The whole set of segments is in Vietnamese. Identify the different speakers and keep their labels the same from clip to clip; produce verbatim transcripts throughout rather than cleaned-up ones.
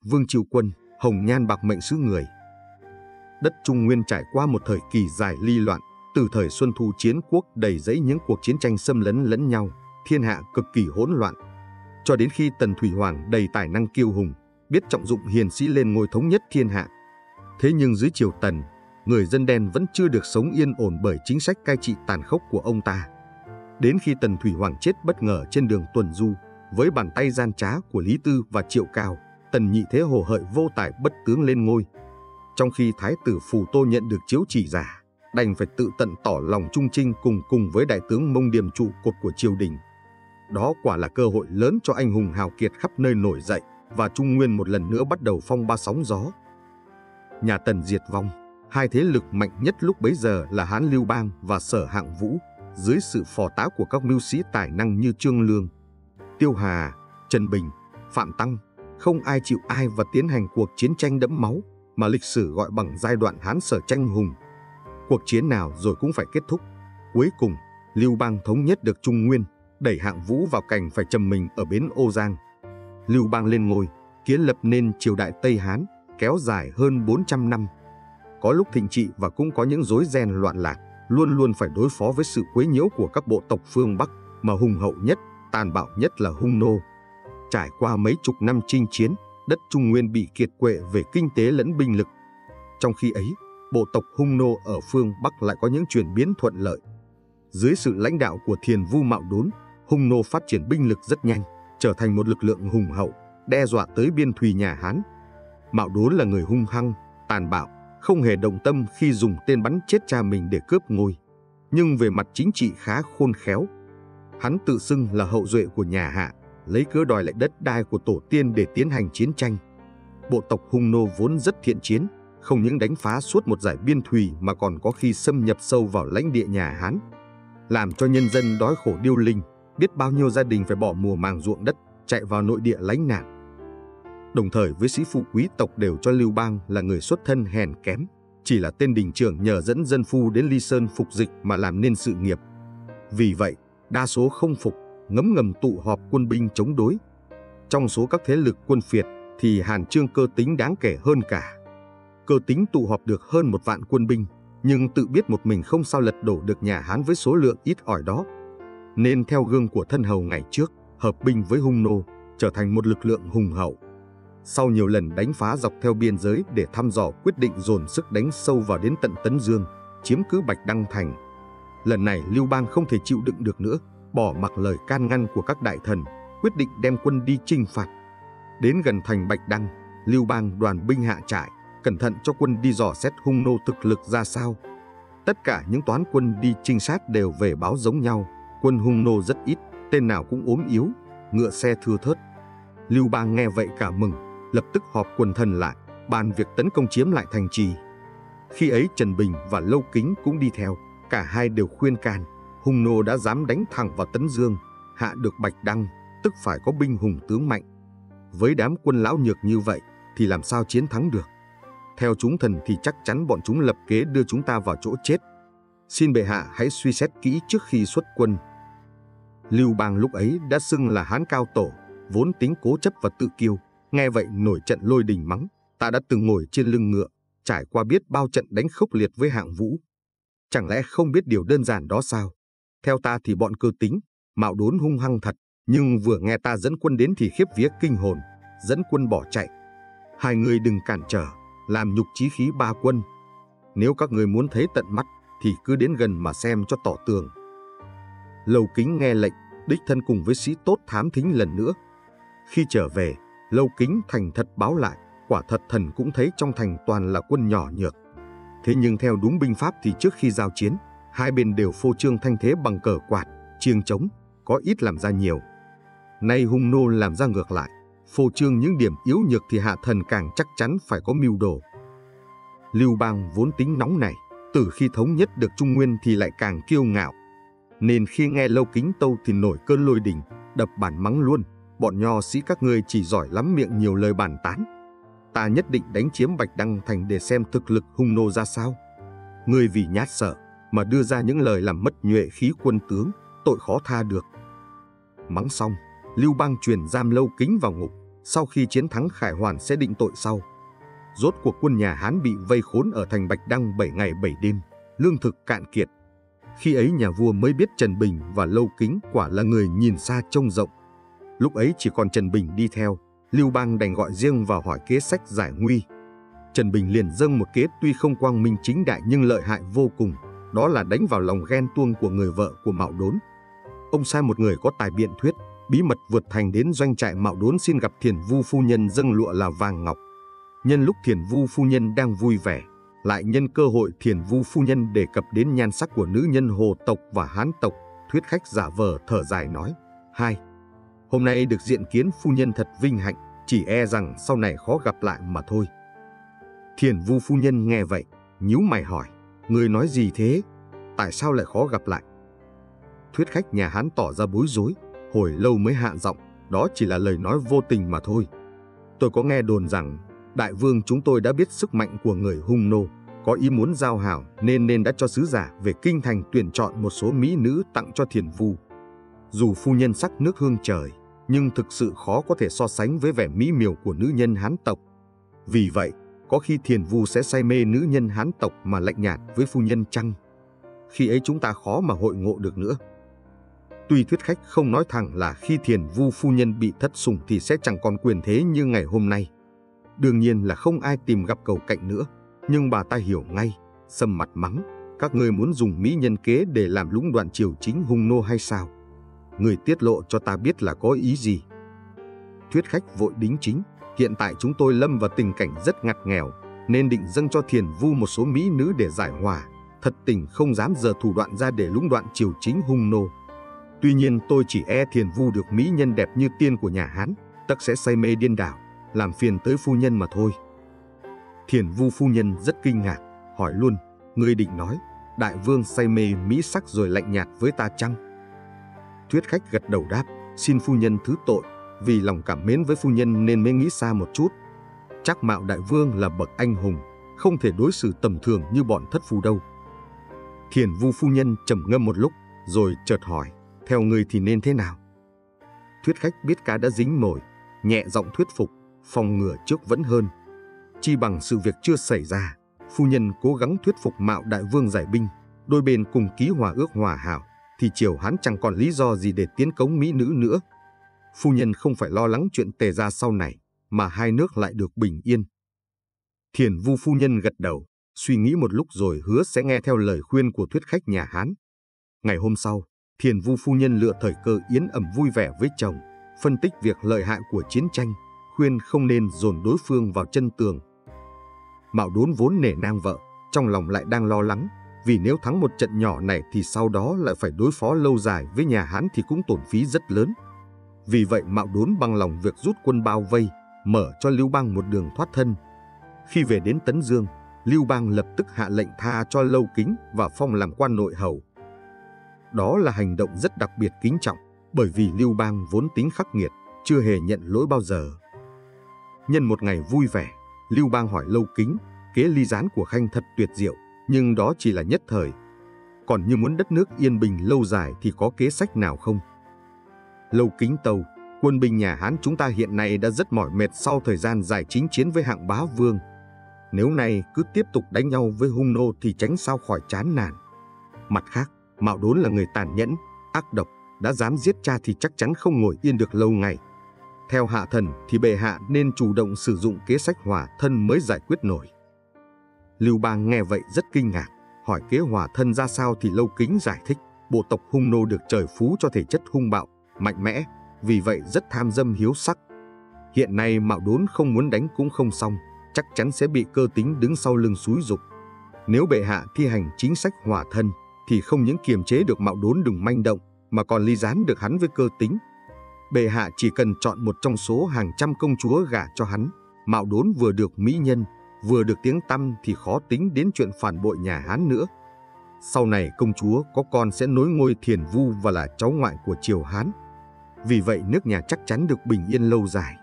Speaker 1: Vương Chiêu Quân, hồng nhan bạc mệnh xứ người. Đất Trung Nguyên trải qua một thời kỳ dài ly loạn, từ thời Xuân Thu chiến quốc đầy rẫy những cuộc chiến tranh xâm lấn lẫn nhau, thiên hạ cực kỳ hỗn loạn. Cho đến khi Tần Thủy Hoàng đầy tài năng kiêu hùng, biết trọng dụng hiền sĩ lên ngôi thống nhất thiên hạ. Thế nhưng dưới triều Tần, người dân đen vẫn chưa được sống yên ổn bởi chính sách cai trị tàn khốc của ông ta. Đến khi Tần Thủy Hoàng chết bất ngờ trên đường tuần du, với bàn tay gian trá của Lý Tư và Triệu Cao, Tần nhị thế hồ hợi vô tài bất tướng lên ngôi. Trong khi Thái tử Phù Tô nhận được chiếu chỉ giả, đành phải tự tận tỏ lòng trung trinh cùng cùng với đại tướng Mông Điềm trụ cột của triều đình. Đó quả là cơ hội lớn cho anh hùng hào kiệt khắp nơi nổi dậy, và Trung Nguyên một lần nữa bắt đầu phong ba sóng gió. Nhà Tần diệt vong, hai thế lực mạnh nhất lúc bấy giờ là Hán Lưu Bang và Sở Hạng Vũ, dưới sự phò tá của các mưu sĩ tài năng như Trương Lương, Tiêu Hà, Trần Bình, Phạm Tăng. Không ai chịu ai và tiến hành cuộc chiến tranh đẫm máu mà lịch sử gọi bằng giai đoạn Hán Sở tranh hùng. Cuộc chiến nào rồi cũng phải kết thúc. Cuối cùng, Lưu Bang thống nhất được Trung Nguyên, đẩy Hạng Vũ vào cảnh phải trầm mình ở bến Ô Giang. Lưu Bang lên ngôi, kiến lập nên triều đại Tây Hán, kéo dài hơn bốn trăm năm. Có lúc thịnh trị và cũng có những rối ren loạn lạc, luôn luôn phải đối phó với sự quấy nhiễu của các bộ tộc phương Bắc, mà hùng hậu nhất, tàn bạo nhất là Hung Nô. Trải qua mấy chục năm chinh chiến, đất Trung Nguyên bị kiệt quệ về kinh tế lẫn binh lực. Trong khi ấy, bộ tộc Hung Nô ở phương Bắc lại có những chuyển biến thuận lợi. Dưới sự lãnh đạo của Thiền Vu Mạo Đốn, Hung Nô phát triển binh lực rất nhanh, trở thành một lực lượng hùng hậu, đe dọa tới biên thùy nhà Hán. Mạo Đốn là người hung hăng, tàn bạo, không hề động tâm khi dùng tên bắn chết cha mình để cướp ngôi, nhưng về mặt chính trị khá khôn khéo. Hắn tự xưng là hậu duệ của nhà Hạ, lấy cớ đòi lại đất đai của tổ tiên để tiến hành chiến tranh. Bộ tộc Hung Nô vốn rất thiện chiến, không những đánh phá suốt một dải biên thùy mà còn có khi xâm nhập sâu vào lãnh địa nhà Hán, làm cho nhân dân đói khổ điêu linh, biết bao nhiêu gia đình phải bỏ mùa màng ruộng đất, chạy vào nội địa lánh nạn. Đồng thời với sĩ phụ quý tộc đều cho Lưu Bang là người xuất thân hèn kém, chỉ là tên đình trưởng nhờ dẫn dân phu đến Ly Sơn phục dịch mà làm nên sự nghiệp. Vì vậy, đa số không phục, ngấm ngầm tụ họp quân binh chống đối. Trong số các thế lực quân phiệt thì Hàn Chương Cơ Tính đáng kể hơn cả. Cơ Tính tụ họp được hơn một vạn quân binh, nhưng tự biết một mình không sao lật đổ được nhà Hán với số lượng ít ỏi đó, nên theo gương của thân hầu ngày trước, hợp binh với Hung Nô, trở thành một lực lượng hùng hậu. Sau nhiều lần đánh phá dọc theo biên giới để thăm dò, quyết định dồn sức đánh sâu vào đến tận Tấn Dương, chiếm cứ Bạch Đăng thành. Lần này Lưu Bang không thể chịu đựng được nữa, bỏ mặc lời can ngăn của các đại thần, quyết định đem quân đi chinh phạt. Đến gần thành Bạch Đăng, Lưu Bang đoàn binh hạ trại, cẩn thận cho quân đi dò xét Hung Nô thực lực ra sao. Tất cả những toán quân đi trinh sát đều về báo giống nhau, quân Hung Nô rất ít, tên nào cũng ốm yếu, ngựa xe thưa thớt. Lưu Bang nghe vậy cả mừng, lập tức họp quần thần lại, bàn việc tấn công chiếm lại thành trì. Khi ấy Trần Bình và Lâu Kính cũng đi theo, cả hai đều khuyên can, Hung Nô đã dám đánh thẳng vào Tấn Dương, hạ được Bạch Đăng, tức phải có binh hùng tướng mạnh. Với đám quân lão nhược như vậy thì làm sao chiến thắng được? Theo chúng thần thì chắc chắn bọn chúng lập kế đưa chúng ta vào chỗ chết. Xin bệ hạ hãy suy xét kỹ trước khi xuất quân. Lưu Bang lúc ấy đã xưng là Hán Cao Tổ, vốn tính cố chấp và tự kiêu, nghe vậy nổi trận lôi đình mắng: ta đã từng ngồi trên lưng ngựa, trải qua biết bao trận đánh khốc liệt với Hạng Vũ, chẳng lẽ không biết điều đơn giản đó sao? Theo ta thì bọn Cơ Tính, Mạo Đốn hung hăng thật, nhưng vừa nghe ta dẫn quân đến thì khiếp vía kinh hồn, dẫn quân bỏ chạy. Hai người đừng cản trở, làm nhục chí khí ba quân. Nếu các người muốn thấy tận mắt thì cứ đến gần mà xem cho tỏ tường. Lâu Kính nghe lệnh, đích thân cùng với sĩ tốt thám thính lần nữa. Khi trở về, Lâu Kính thành thật báo lại, quả thật thần cũng thấy trong thành toàn là quân nhỏ nhược. Thế nhưng theo đúng binh pháp thì trước khi giao chiến, hai bên đều phô trương thanh thế bằng cờ quạt, chiêng trống, có ít làm ra nhiều. Nay Hung Nô làm ra ngược lại, phô trương những điểm yếu nhược thì hạ thần càng chắc chắn phải có mưu đồ. Lưu Bang vốn tính nóng này, từ khi thống nhất được Trung Nguyên thì lại càng kiêu ngạo, nên khi nghe Lâu Kính tâu thì nổi cơn lôi đình, đập bản mắng luôn: bọn nho sĩ các ngươi chỉ giỏi lắm miệng nhiều lời bàn tán. Ta nhất định đánh chiếm Bạch Đăng thành để xem thực lực Hung Nô ra sao. Ngươi vì nhát sợ mà đưa ra những lời làm mất nhuệ khí quân tướng, tội khó tha được. Mắng xong, Lưu Bang truyền giam Lâu Kính vào ngục, sau khi chiến thắng Khải Hoàn sẽ định tội sau. Rốt cuộc quân nhà Hán bị vây khốn ở thành Bạch Đăng bảy ngày bảy đêm, lương thực cạn kiệt. Khi ấy nhà vua mới biết Trần Bình và Lâu Kính quả là người nhìn xa trông rộng. Lúc ấy chỉ còn Trần Bình đi theo, Lưu Bang đành gọi riêng vào hỏi kế sách giải nguy. Trần Bình liền dâng một kế tuy không quang minh chính đại nhưng lợi hại vô cùng, đó là đánh vào lòng ghen tuông của người vợ của Mạo Đốn. Ông sai một người có tài biện thuyết, bí mật vượt thành đến doanh trại Mạo Đốn xin gặp Thiền Vu phu nhân dâng lụa là vàng ngọc. Nhân lúc Thiền Vu phu nhân đang vui vẻ, lại nhân cơ hội Thiền Vu phu nhân đề cập đến nhan sắc của nữ nhân Hồ tộc và Hán tộc, thuyết khách giả vờ thở dài nói: Hai, hôm nay được diện kiến phu nhân thật vinh hạnh, chỉ e rằng sau này khó gặp lại mà thôi. Thiền Vu phu nhân nghe vậy, nhíu mày hỏi: Người nói gì thế? Tại sao lại khó gặp lại? Thuyết khách nhà Hán tỏ ra bối rối, hồi lâu mới hạ giọng: Đó chỉ là lời nói vô tình mà thôi. Tôi có nghe đồn rằng đại vương chúng tôi đã biết sức mạnh của người Hung Nô, có ý muốn giao hảo nên nên đã cho sứ giả về kinh thành tuyển chọn một số mỹ nữ tặng cho Thiền Vu. Dù phu nhân sắc nước hương trời, nhưng thực sự khó có thể so sánh với vẻ mỹ miều của nữ nhân Hán tộc. Vì vậy, có khi Thiền Vu sẽ say mê nữ nhân Hán tộc mà lạnh nhạt với phu nhân chăng? Khi ấy chúng ta khó mà hội ngộ được nữa. Tuy thuyết khách không nói thẳng là khi Thiền Vu phu nhân bị thất sủng thì sẽ chẳng còn quyền thế như ngày hôm nay. Đương nhiên là không ai tìm gặp cầu cạnh nữa, nhưng bà ta hiểu ngay, sầm mặt mắng: Các ngươi muốn dùng mỹ nhân kế để làm lũng đoạn triều chính Hung Nô hay sao? Người tiết lộ cho ta biết là có ý gì? Thuyết khách vội đính chính: Hiện tại chúng tôi lâm vào tình cảnh rất ngặt nghèo, nên định dâng cho Thiền Vu một số mỹ nữ để giải hòa. Thật tình không dám giở thủ đoạn ra để lũng đoạn triều chính Hung Nô. Tuy nhiên tôi chỉ e Thiền Vu được mỹ nhân đẹp như tiên của nhà Hán, tất sẽ say mê điên đảo, làm phiền tới phu nhân mà thôi. Thiền Vu phu nhân rất kinh ngạc, hỏi luôn: Ngươi định nói đại vương say mê mỹ sắc rồi lạnh nhạt với ta chăng? Thuyết khách gật đầu đáp: Xin phu nhân thứ tội, vì lòng cảm mến với phu nhân nên mới nghĩ xa một chút. Chắc Mạo đại vương là bậc anh hùng, không thể đối xử tầm thường như bọn thất phu đâu. Thiền Vu phu nhân trầm ngâm một lúc, rồi chợt hỏi: Theo ngươi thì nên thế nào? Thuyết khách biết cá đã dính mồi, nhẹ giọng thuyết phục: Phòng ngừa trước vẫn hơn. Chi bằng sự việc chưa xảy ra, phu nhân cố gắng thuyết phục Mạo đại vương giải binh, đôi bên cùng ký hòa ước hòa hảo, thì triều Hán chẳng còn lý do gì để tiến cống mỹ nữ nữa. Phu nhân không phải lo lắng chuyện tề ra sau này, mà hai nước lại được bình yên. Thiền Vu phu nhân gật đầu, suy nghĩ một lúc rồi hứa sẽ nghe theo lời khuyên của thuyết khách nhà Hán. Ngày hôm sau, Thiền Vu phu nhân lựa thời cơ yến ẩm vui vẻ với chồng, phân tích việc lợi hại của chiến tranh, khuyên không nên dồn đối phương vào chân tường. Mạo Đốn vốn nể nang vợ, trong lòng lại đang lo lắng, vì nếu thắng một trận nhỏ này thì sau đó lại phải đối phó lâu dài với nhà Hán thì cũng tổn phí rất lớn. Vì vậy Mạo Đốn bằng lòng việc rút quân bao vây, mở cho Lưu Bang một đường thoát thân. Khi về đến Tấn Dương, Lưu Bang lập tức hạ lệnh tha cho Lâu Kính và phong làm quan nội hầu. Đó là hành động rất đặc biệt kính trọng, bởi vì Lưu Bang vốn tính khắc nghiệt, chưa hề nhận lỗi bao giờ. Nhân một ngày vui vẻ, Lưu Bang hỏi Lâu Kính: Kế ly gián của Khanh thật tuyệt diệu, nhưng đó chỉ là nhất thời. Còn như muốn đất nước yên bình lâu dài thì có kế sách nào không? Lâu Kính tâu: Quân binh nhà Hán chúng ta hiện nay đã rất mỏi mệt sau thời gian dài chính chiến với hạng bá vương. Nếu nay cứ tiếp tục đánh nhau với Hung Nô thì tránh sao khỏi chán nản. Mặt khác, Mạo Đốn là người tàn nhẫn, ác độc, đã dám giết cha thì chắc chắn không ngồi yên được lâu ngày. Theo hạ thần thì bệ hạ nên chủ động sử dụng kế sách hòa thân mới giải quyết nổi. Lưu Bang nghe vậy rất kinh ngạc, hỏi kế hòa thân ra sao thì Lâu Kính giải thích: Bộ tộc Hung Nô được trời phú cho thể chất hung bạo, mạnh mẽ, vì vậy rất tham dâm hiếu sắc. Hiện nay Mạo Đốn không muốn đánh cũng không xong, chắc chắn sẽ bị cơ tính đứng sau lưng xúi giục. Nếu bệ hạ thi hành chính sách hòa thân thì không những kiềm chế được Mạo Đốn đừng manh động, mà còn ly gián được hắn với cơ tính. Bệ hạ chỉ cần chọn một trong số hàng trăm công chúa gả cho hắn, Mạo Đốn vừa được mỹ nhân, vừa được tiếng tăm thì khó tính đến chuyện phản bội nhà Hán nữa. Sau này công chúa có con sẽ nối ngôi Thiền Vu và là cháu ngoại của triều Hán. Vì vậy nước nhà chắc chắn được bình yên lâu dài.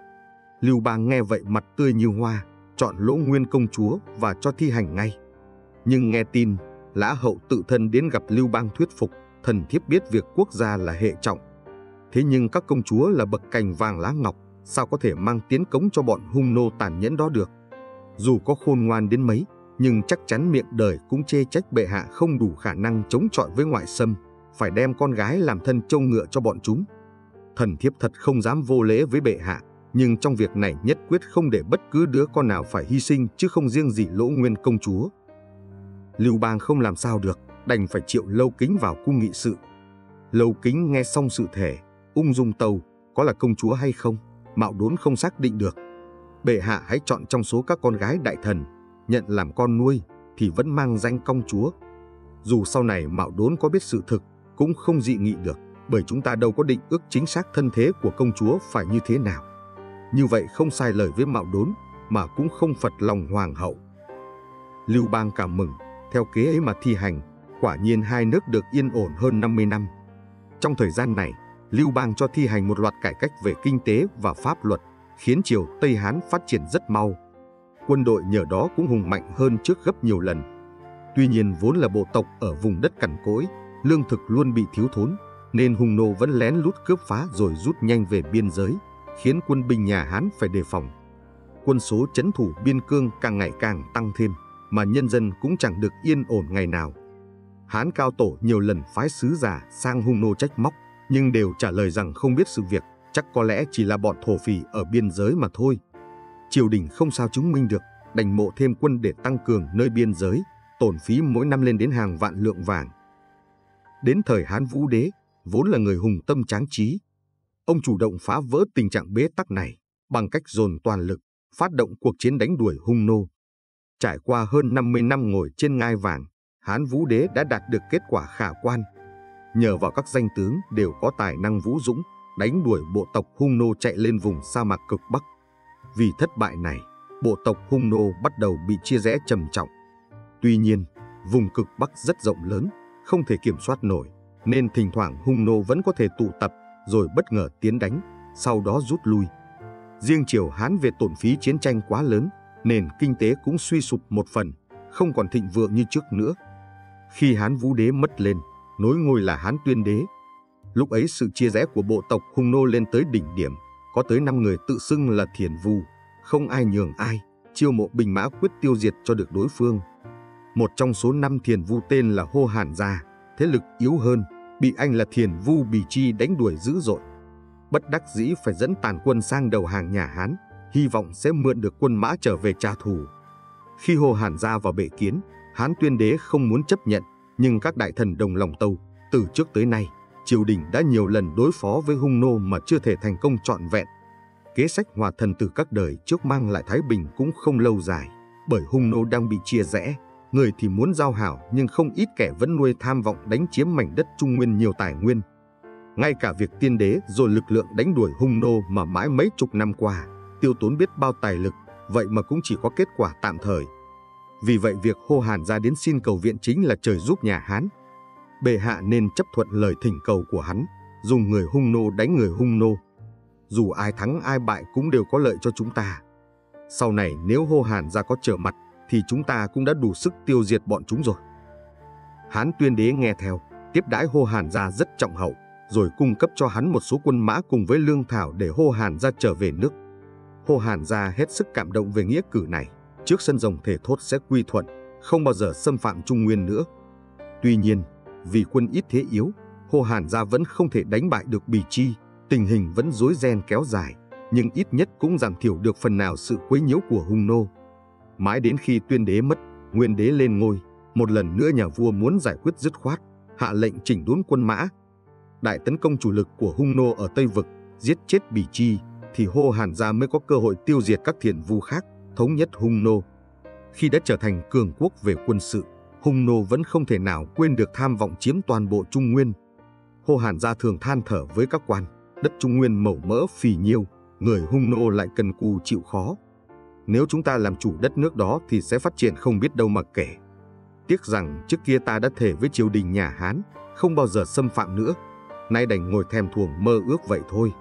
Speaker 1: Lưu Bang nghe vậy mặt tươi như hoa, chọn Lỗ Nguyên công chúa và cho thi hành ngay. Nhưng nghe tin Lã Hậu tự thân đến gặp Lưu Bang thuyết phục, thần thiếp biết việc quốc gia là hệ trọng. Thế nhưng các công chúa là bậc cành vàng lá ngọc, sao có thể mang tiến cống cho bọn hung nô tàn nhẫn đó được. Dù có khôn ngoan đến mấy, nhưng chắc chắn miệng đời cũng chê trách bệ hạ không đủ khả năng chống chọi với ngoại xâm, phải đem con gái làm thân trâu ngựa cho bọn chúng. Thần thiếp thật không dám vô lễ với bệ hạ, nhưng trong việc này nhất quyết không để bất cứ đứa con nào phải hy sinh, chứ không riêng gì Lỗ Nguyên công chúa. Lưu Bang không làm sao được, đành phải triệu Lâu Kính vào cung nghị sự. Lâu Kính nghe xong sự thể, ung dung tâu, có là công chúa hay không, Mạo Đốn không xác định được. Bệ hạ hãy chọn trong số các con gái đại thần, nhận làm con nuôi thì vẫn mang danh công chúa. Dù sau này Mạo Đốn có biết sự thực, cũng không dị nghị được, bởi chúng ta đâu có định ước chính xác thân thế của công chúa phải như thế nào. Như vậy không sai lời với Mạo Đốn, mà cũng không phật lòng hoàng hậu. Lưu Bang cảm mừng, theo kế ấy mà thi hành, quả nhiên hai nước được yên ổn hơn năm mươi năm. Trong thời gian này, Lưu Bang cho thi hành một loạt cải cách về kinh tế và pháp luật, khiến triều Tây Hán phát triển rất mau. Quân đội nhờ đó cũng hùng mạnh hơn trước gấp nhiều lần. Tuy nhiên vốn là bộ tộc ở vùng đất cằn cỗi, lương thực luôn bị thiếu thốn, nên hung nô vẫn lén lút cướp phá rồi rút nhanh về biên giới, khiến quân binh nhà Hán phải đề phòng. Quân số trấn thủ biên cương càng ngày càng tăng thêm, mà nhân dân cũng chẳng được yên ổn ngày nào. Hán Cao Tổ nhiều lần phái sứ giả sang hung nô trách móc, nhưng đều trả lời rằng không biết sự việc, chắc có lẽ chỉ là bọn thổ phỉ ở biên giới mà thôi. Triều đình không sao chứng minh được, đành mộ thêm quân để tăng cường nơi biên giới, tổn phí mỗi năm lên đến hàng vạn lượng vàng. Đến thời Hán Vũ Đế, vốn là người hùng tâm tráng trí, ông chủ động phá vỡ tình trạng bế tắc này bằng cách dồn toàn lực, phát động cuộc chiến đánh đuổi hung nô. Trải qua hơn năm mươi năm ngồi trên ngai vàng, Hán Vũ Đế đã đạt được kết quả khả quan. Nhờ vào các danh tướng đều có tài năng vũ dũng, đánh đuổi bộ tộc hung nô chạy lên vùng sa mạc cực Bắc. Vì thất bại này, bộ tộc hung nô bắt đầu bị chia rẽ trầm trọng. Tuy nhiên, vùng cực Bắc rất rộng lớn, không thể kiểm soát nổi, nên thỉnh thoảng hung nô vẫn có thể tụ tập, rồi bất ngờ tiến đánh, sau đó rút lui. Riêng triều Hán về tổn phí chiến tranh quá lớn, nền kinh tế cũng suy sụp một phần, không còn thịnh vượng như trước nữa. Khi Hán Vũ Đế mất lên, nối ngôi là Hán Tuyên Đế. Lúc ấy sự chia rẽ của bộ tộc hung nô lên tới đỉnh điểm, có tới năm người tự xưng là Thiền Vu, không ai nhường ai, chiêu mộ binh mã quyết tiêu diệt cho được đối phương. Một trong số năm Thiền Vu tên là Hô Hàn Gia, thế lực yếu hơn, bị anh là Thiền Vu Bì Chi đánh đuổi dữ dội. Bất đắc dĩ phải dẫn tàn quân sang đầu hàng nhà Hán, hy vọng sẽ mượn được quân mã trở về trả thù. Khi Hô Hàn Gia vào bệ kiến, Hán Tuyên Đế không muốn chấp nhận, nhưng các đại thần đồng lòng tâu, từ trước tới nay, triều đình đã nhiều lần đối phó với hung nô mà chưa thể thành công trọn vẹn. Kế sách hòa thần từ các đời trước mang lại thái bình cũng không lâu dài, bởi hung nô đang bị chia rẽ, người thì muốn giao hảo nhưng không ít kẻ vẫn nuôi tham vọng đánh chiếm mảnh đất Trung Nguyên nhiều tài nguyên. Ngay cả việc Tiên Đế rồi lực lượng đánh đuổi hung nô mà mãi mấy chục năm qua, tiêu tốn biết bao tài lực, vậy mà cũng chỉ có kết quả tạm thời. Vì vậy việc Hô Hàn Gia đến xin cầu viện chính là trời giúp nhà Hán. Bệ hạ nên chấp thuận lời thỉnh cầu của hắn, dùng người hung nô đánh người hung nô. Dù ai thắng ai bại cũng đều có lợi cho chúng ta. Sau này nếu Hô Hàn Gia có trở mặt, thì chúng ta cũng đã đủ sức tiêu diệt bọn chúng rồi. Hán Tuyên Đế nghe theo, tiếp đãi Hô Hàn Gia rất trọng hậu, rồi cung cấp cho hắn một số quân mã cùng với lương thảo để Hô Hàn Gia trở về nước. Hô Hàn Gia hết sức cảm động về nghĩa cử này, trước sân rồng thề thốt sẽ quy thuận, không bao giờ xâm phạm Trung Nguyên nữa. Tuy nhiên, vì quân ít thế yếu, Hô Hàn Gia vẫn không thể đánh bại được Bì Chi, tình hình vẫn rối ren kéo dài, nhưng ít nhất cũng giảm thiểu được phần nào sự quấy nhiễu của hung nô. Mãi đến khi Tuyên Đế mất, Nguyên Đế lên ngôi, một lần nữa nhà vua muốn giải quyết dứt khoát, hạ lệnh chỉnh đốn quân mã. Đại tấn công chủ lực của hung nô ở Tây Vực, giết chết Bì Chi, thì Hô Hàn Gia mới có cơ hội tiêu diệt các thiền vu khác, thống nhất hung nô. Khi đã trở thành cường quốc về quân sự, hung nô vẫn không thể nào quên được tham vọng chiếm toàn bộ Trung Nguyên. Hô Hàn Gia thường than thở với các quan, đất Trung Nguyên màu mỡ phì nhiêu, người hung nô lại cần cù chịu khó. Nếu chúng ta làm chủ đất nước đó thì sẽ phát triển không biết đâu mà kể. Tiếc rằng trước kia ta đã thề với triều đình nhà Hán, không bao giờ xâm phạm nữa, nay đành ngồi thèm thuồng mơ ước vậy thôi.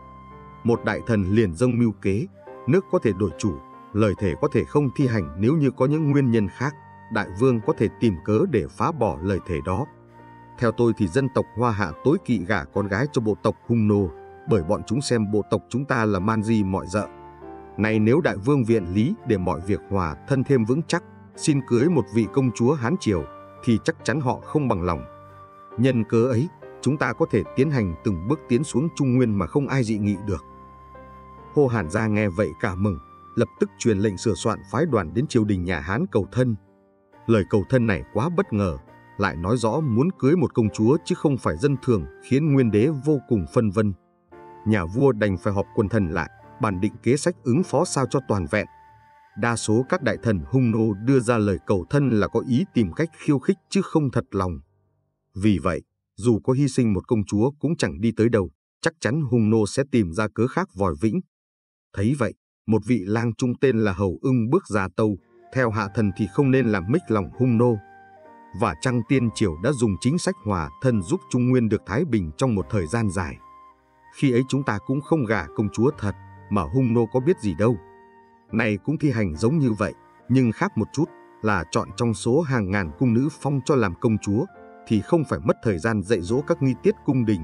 Speaker 1: Một đại thần liền dâng mưu kế, nước có thể đổi chủ, lời thề có thể không thi hành nếu như có những nguyên nhân khác, đại vương có thể tìm cớ để phá bỏ lời thề đó. Theo tôi thì dân tộc Hoa Hạ tối kỵ gả con gái cho bộ tộc hung nô, bởi bọn chúng xem bộ tộc chúng ta là man di mọi dợ. Này nếu đại vương viện lý để mọi việc hòa thân thêm vững chắc, xin cưới một vị công chúa Hán Triều, thì chắc chắn họ không bằng lòng. Nhân cớ ấy, chúng ta có thể tiến hành từng bước tiến xuống Trung Nguyên mà không ai dị nghị được. Hô Hàn gia nghe vậy cả mừng, lập tức truyền lệnh sửa soạn phái đoàn đến triều đình nhà Hán cầu thân. Lời cầu thân này quá bất ngờ, lại nói rõ muốn cưới một công chúa chứ không phải dân thường, khiến Nguyên đế vô cùng phân vân. Nhà vua đành phải họp quần thần lại, bàn định kế sách ứng phó sao cho toàn vẹn. Đa số các đại thần hung nô đưa ra lời cầu thân là có ý tìm cách khiêu khích chứ không thật lòng. Vì vậy, dù có hy sinh một công chúa cũng chẳng đi tới đâu, chắc chắn hung nô sẽ tìm ra cớ khác vòi vĩnh. Thấy vậy, một vị lang trung tên là Hầu Ưng bước ra tâu, theo hạ thần thì không nên làm mích lòng hung nô. Và chăng tiên triều đã dùng chính sách hòa thân giúp Trung Nguyên được thái bình trong một thời gian dài. Khi ấy chúng ta cũng không gả công chúa thật, mà hung nô có biết gì đâu. Này cũng thi hành giống như vậy, nhưng khác một chút là chọn trong số hàng ngàn cung nữ phong cho làm công chúa, thì không phải mất thời gian dạy dỗ các nghi tiết cung đình.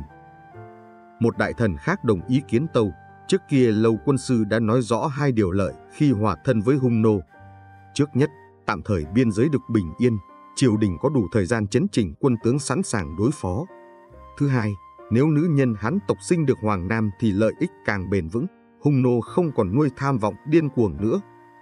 Speaker 1: Một đại thần khác đồng ý kiến tâu, trước kia Lâu quân sư đã nói rõ hai điều lợi khi hòa thân với hung nô. Trước nhất, tạm thời biên giới được bình yên, triều đình có đủ thời gian chấn chỉnh quân tướng sẵn sàng đối phó. Thứ hai, nếu nữ nhân Hán tộc sinh được hoàng nam thì lợi ích càng bền vững, hung nô không còn nuôi tham vọng điên cuồng nữa.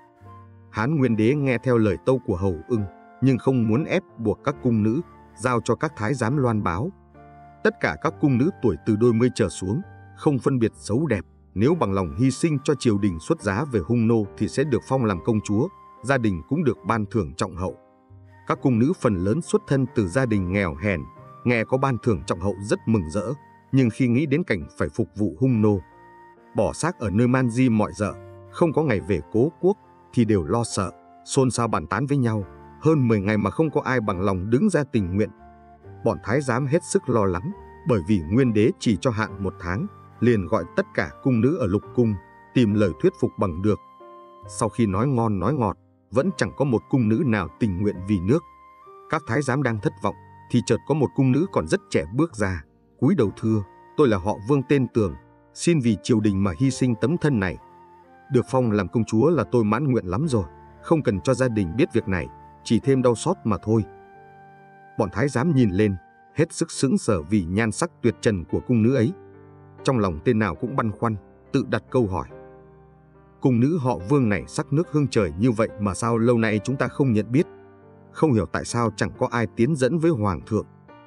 Speaker 1: Hán Nguyên đế nghe theo lời tâu của Hầu Ưng, nhưng không muốn ép buộc các cung nữ, giao cho các thái giám loan báo. Tất cả các cung nữ tuổi từ đôi mươi trở xuống, không phân biệt xấu đẹp, nếu bằng lòng hy sinh cho triều đình xuất giá về hung nô thì sẽ được phong làm công chúa, gia đình cũng được ban thưởng trọng hậu. Các cung nữ phần lớn xuất thân từ gia đình nghèo hèn, nghe có ban thưởng trọng hậu rất mừng rỡ, nhưng khi nghĩ đến cảnh phải phục vụ hung nô, bỏ xác ở nơi man di mọi dợ, không có ngày về cố quốc, thì đều lo sợ, xôn xao bàn tán với nhau. Hơn mười ngày mà không có ai bằng lòng đứng ra tình nguyện. Bọn thái giám hết sức lo lắng, bởi vì Nguyên đế chỉ cho hạn một tháng, liền gọi tất cả cung nữ ở lục cung, tìm lời thuyết phục bằng được. Sau khi nói ngon nói ngọt, vẫn chẳng có một cung nữ nào tình nguyện vì nước. Các thái giám đang thất vọng, thì chợt có một cung nữ còn rất trẻ bước ra, cúi đầu thưa: "Tôi là họ Vương tên Tường, xin vì triều đình mà hy sinh tấm thân này. Được phong làm công chúa là tôi mãn nguyện lắm rồi, không cần cho gia đình biết việc này, chỉ thêm đau xót mà thôi." Bọn thái giám nhìn lên, hết sức sững sờ vì nhan sắc tuyệt trần của cung nữ ấy. Trong lòng tên nào cũng băn khoăn, tự đặt câu hỏi: cung nữ họ Vương này sắc nước hương trời như vậy mà sao lâu nay chúng ta không nhận biết? Không hiểu tại sao chẳng có ai tiến dẫn với hoàng thượng.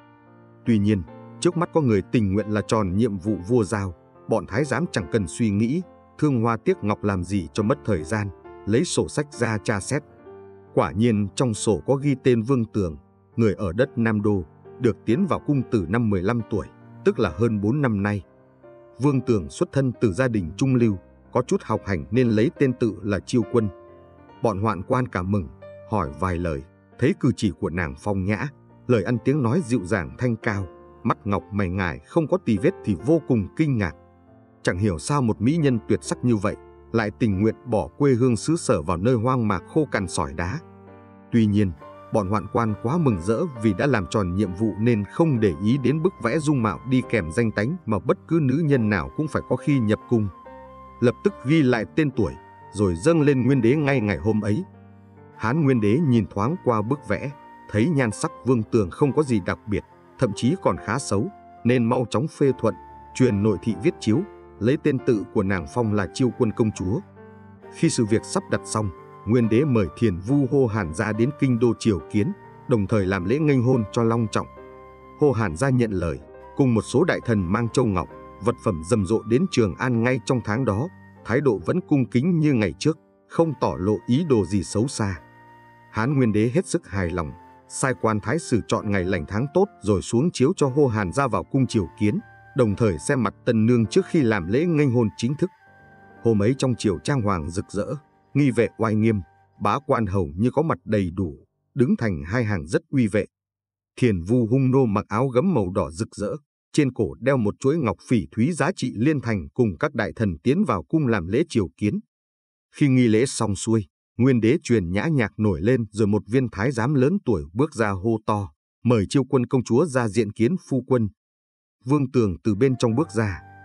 Speaker 1: Tuy nhiên, trước mắt có người tình nguyện là tròn nhiệm vụ vua giao, bọn thái giám chẳng cần suy nghĩ, thương hoa tiếc ngọc làm gì cho mất thời gian, lấy sổ sách ra tra xét. Quả nhiên trong sổ có ghi tên Vương Tường, người ở đất Nam Đô, được tiến vào cung từ năm mười lăm tuổi, tức là hơn bốn năm nay. Vương Tường xuất thân từ gia đình trung lưu, có chút học hành nên lấy tên tự là Chiêu Quân. Bọn hoạn quan cả mừng, hỏi vài lời, thấy cử chỉ của nàng phong nhã, lời ăn tiếng nói dịu dàng thanh cao, mắt ngọc mày ngài không có tì vết thì vô cùng kinh ngạc. Chẳng hiểu sao một mỹ nhân tuyệt sắc như vậy lại tình nguyện bỏ quê hương xứ sở vào nơi hoang mạc khô cằn sỏi đá. Tuy nhiên, bọn hoạn quan quá mừng rỡ vì đã làm tròn nhiệm vụ nên không để ý đến bức vẽ dung mạo đi kèm danh tánh mà bất cứ nữ nhân nào cũng phải có khi nhập cung. Lập tức ghi lại tên tuổi, rồi dâng lên Nguyên đế ngay ngày hôm ấy. Hán Nguyên đế nhìn thoáng qua bức vẽ, thấy nhan sắc Vương Tường không có gì đặc biệt, thậm chí còn khá xấu, nên mau chóng phê thuận, truyền nội thị viết chiếu, lấy tên tự của nàng phong là Chiêu Quân công chúa. Khi sự việc sắp đặt xong, Nguyên đế mời Thiền Vu Hô Hàn gia đến kinh đô triều kiến, đồng thời làm lễ nghênh hôn cho long trọng. Hô Hàn gia nhận lời, cùng một số đại thần mang châu ngọc, vật phẩm rầm rộ đến Trường An ngay trong tháng đó, thái độ vẫn cung kính như ngày trước, không tỏ lộ ý đồ gì xấu xa. Hán Nguyên đế hết sức hài lòng, sai quan thái sử chọn ngày lành tháng tốt rồi xuống chiếu cho Hô Hàn gia vào cung triều kiến, đồng thời xem mặt tân nương trước khi làm lễ nghênh hôn chính thức. Hôm ấy trong triều trang hoàng rực rỡ, nghi vệ oai nghiêm, bá quan hầu như có mặt đầy đủ, đứng thành hai hàng rất uy vệ. Thiền Vu hung nô mặc áo gấm màu đỏ rực rỡ, trên cổ đeo một chuỗi ngọc phỉ thúy giá trị liên thành, cùng các đại thần tiến vào cung làm lễ triều kiến. Khi nghi lễ xong xuôi, Nguyên đế truyền nhã nhạc nổi lên, rồi một viên thái giám lớn tuổi bước ra hô to, mời Chiêu Quân công chúa ra diện kiến phu quân. Vương Tường từ bên trong bước ra,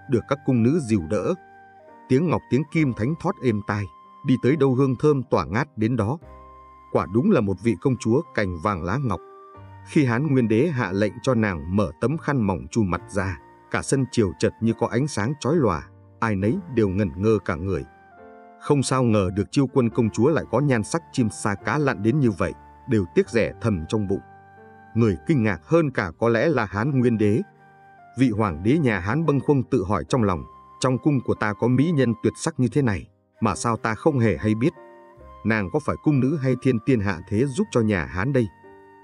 Speaker 1: được các cung nữ dìu đỡ. Tiếng ngọc tiếng kim thánh thót êm tai, đi tới đâu hương thơm tỏa ngát đến đó. Quả đúng là một vị công chúa cành vàng lá ngọc. Khi Hán Nguyên Đế hạ lệnh cho nàng mở tấm khăn mỏng trùm mặt ra, cả sân chiều chợt như có ánh sáng chói lòa, ai nấy đều ngẩn ngơ cả người. Không sao ngờ được Chiêu Quân công chúa lại có nhan sắc chim sa cá lặn đến như vậy, đều tiếc rẻ thầm trong bụng. Người kinh ngạc hơn cả có lẽ là Hán Nguyên Đế. Vị hoàng đế nhà Hán bâng khuâng tự hỏi trong lòng, trong cung của ta có mỹ nhân tuyệt sắc như thế này, mà sao ta không hề hay biết? Nàng có phải cung nữ hay thiên tiên hạ thế giúp cho nhà Hán đây?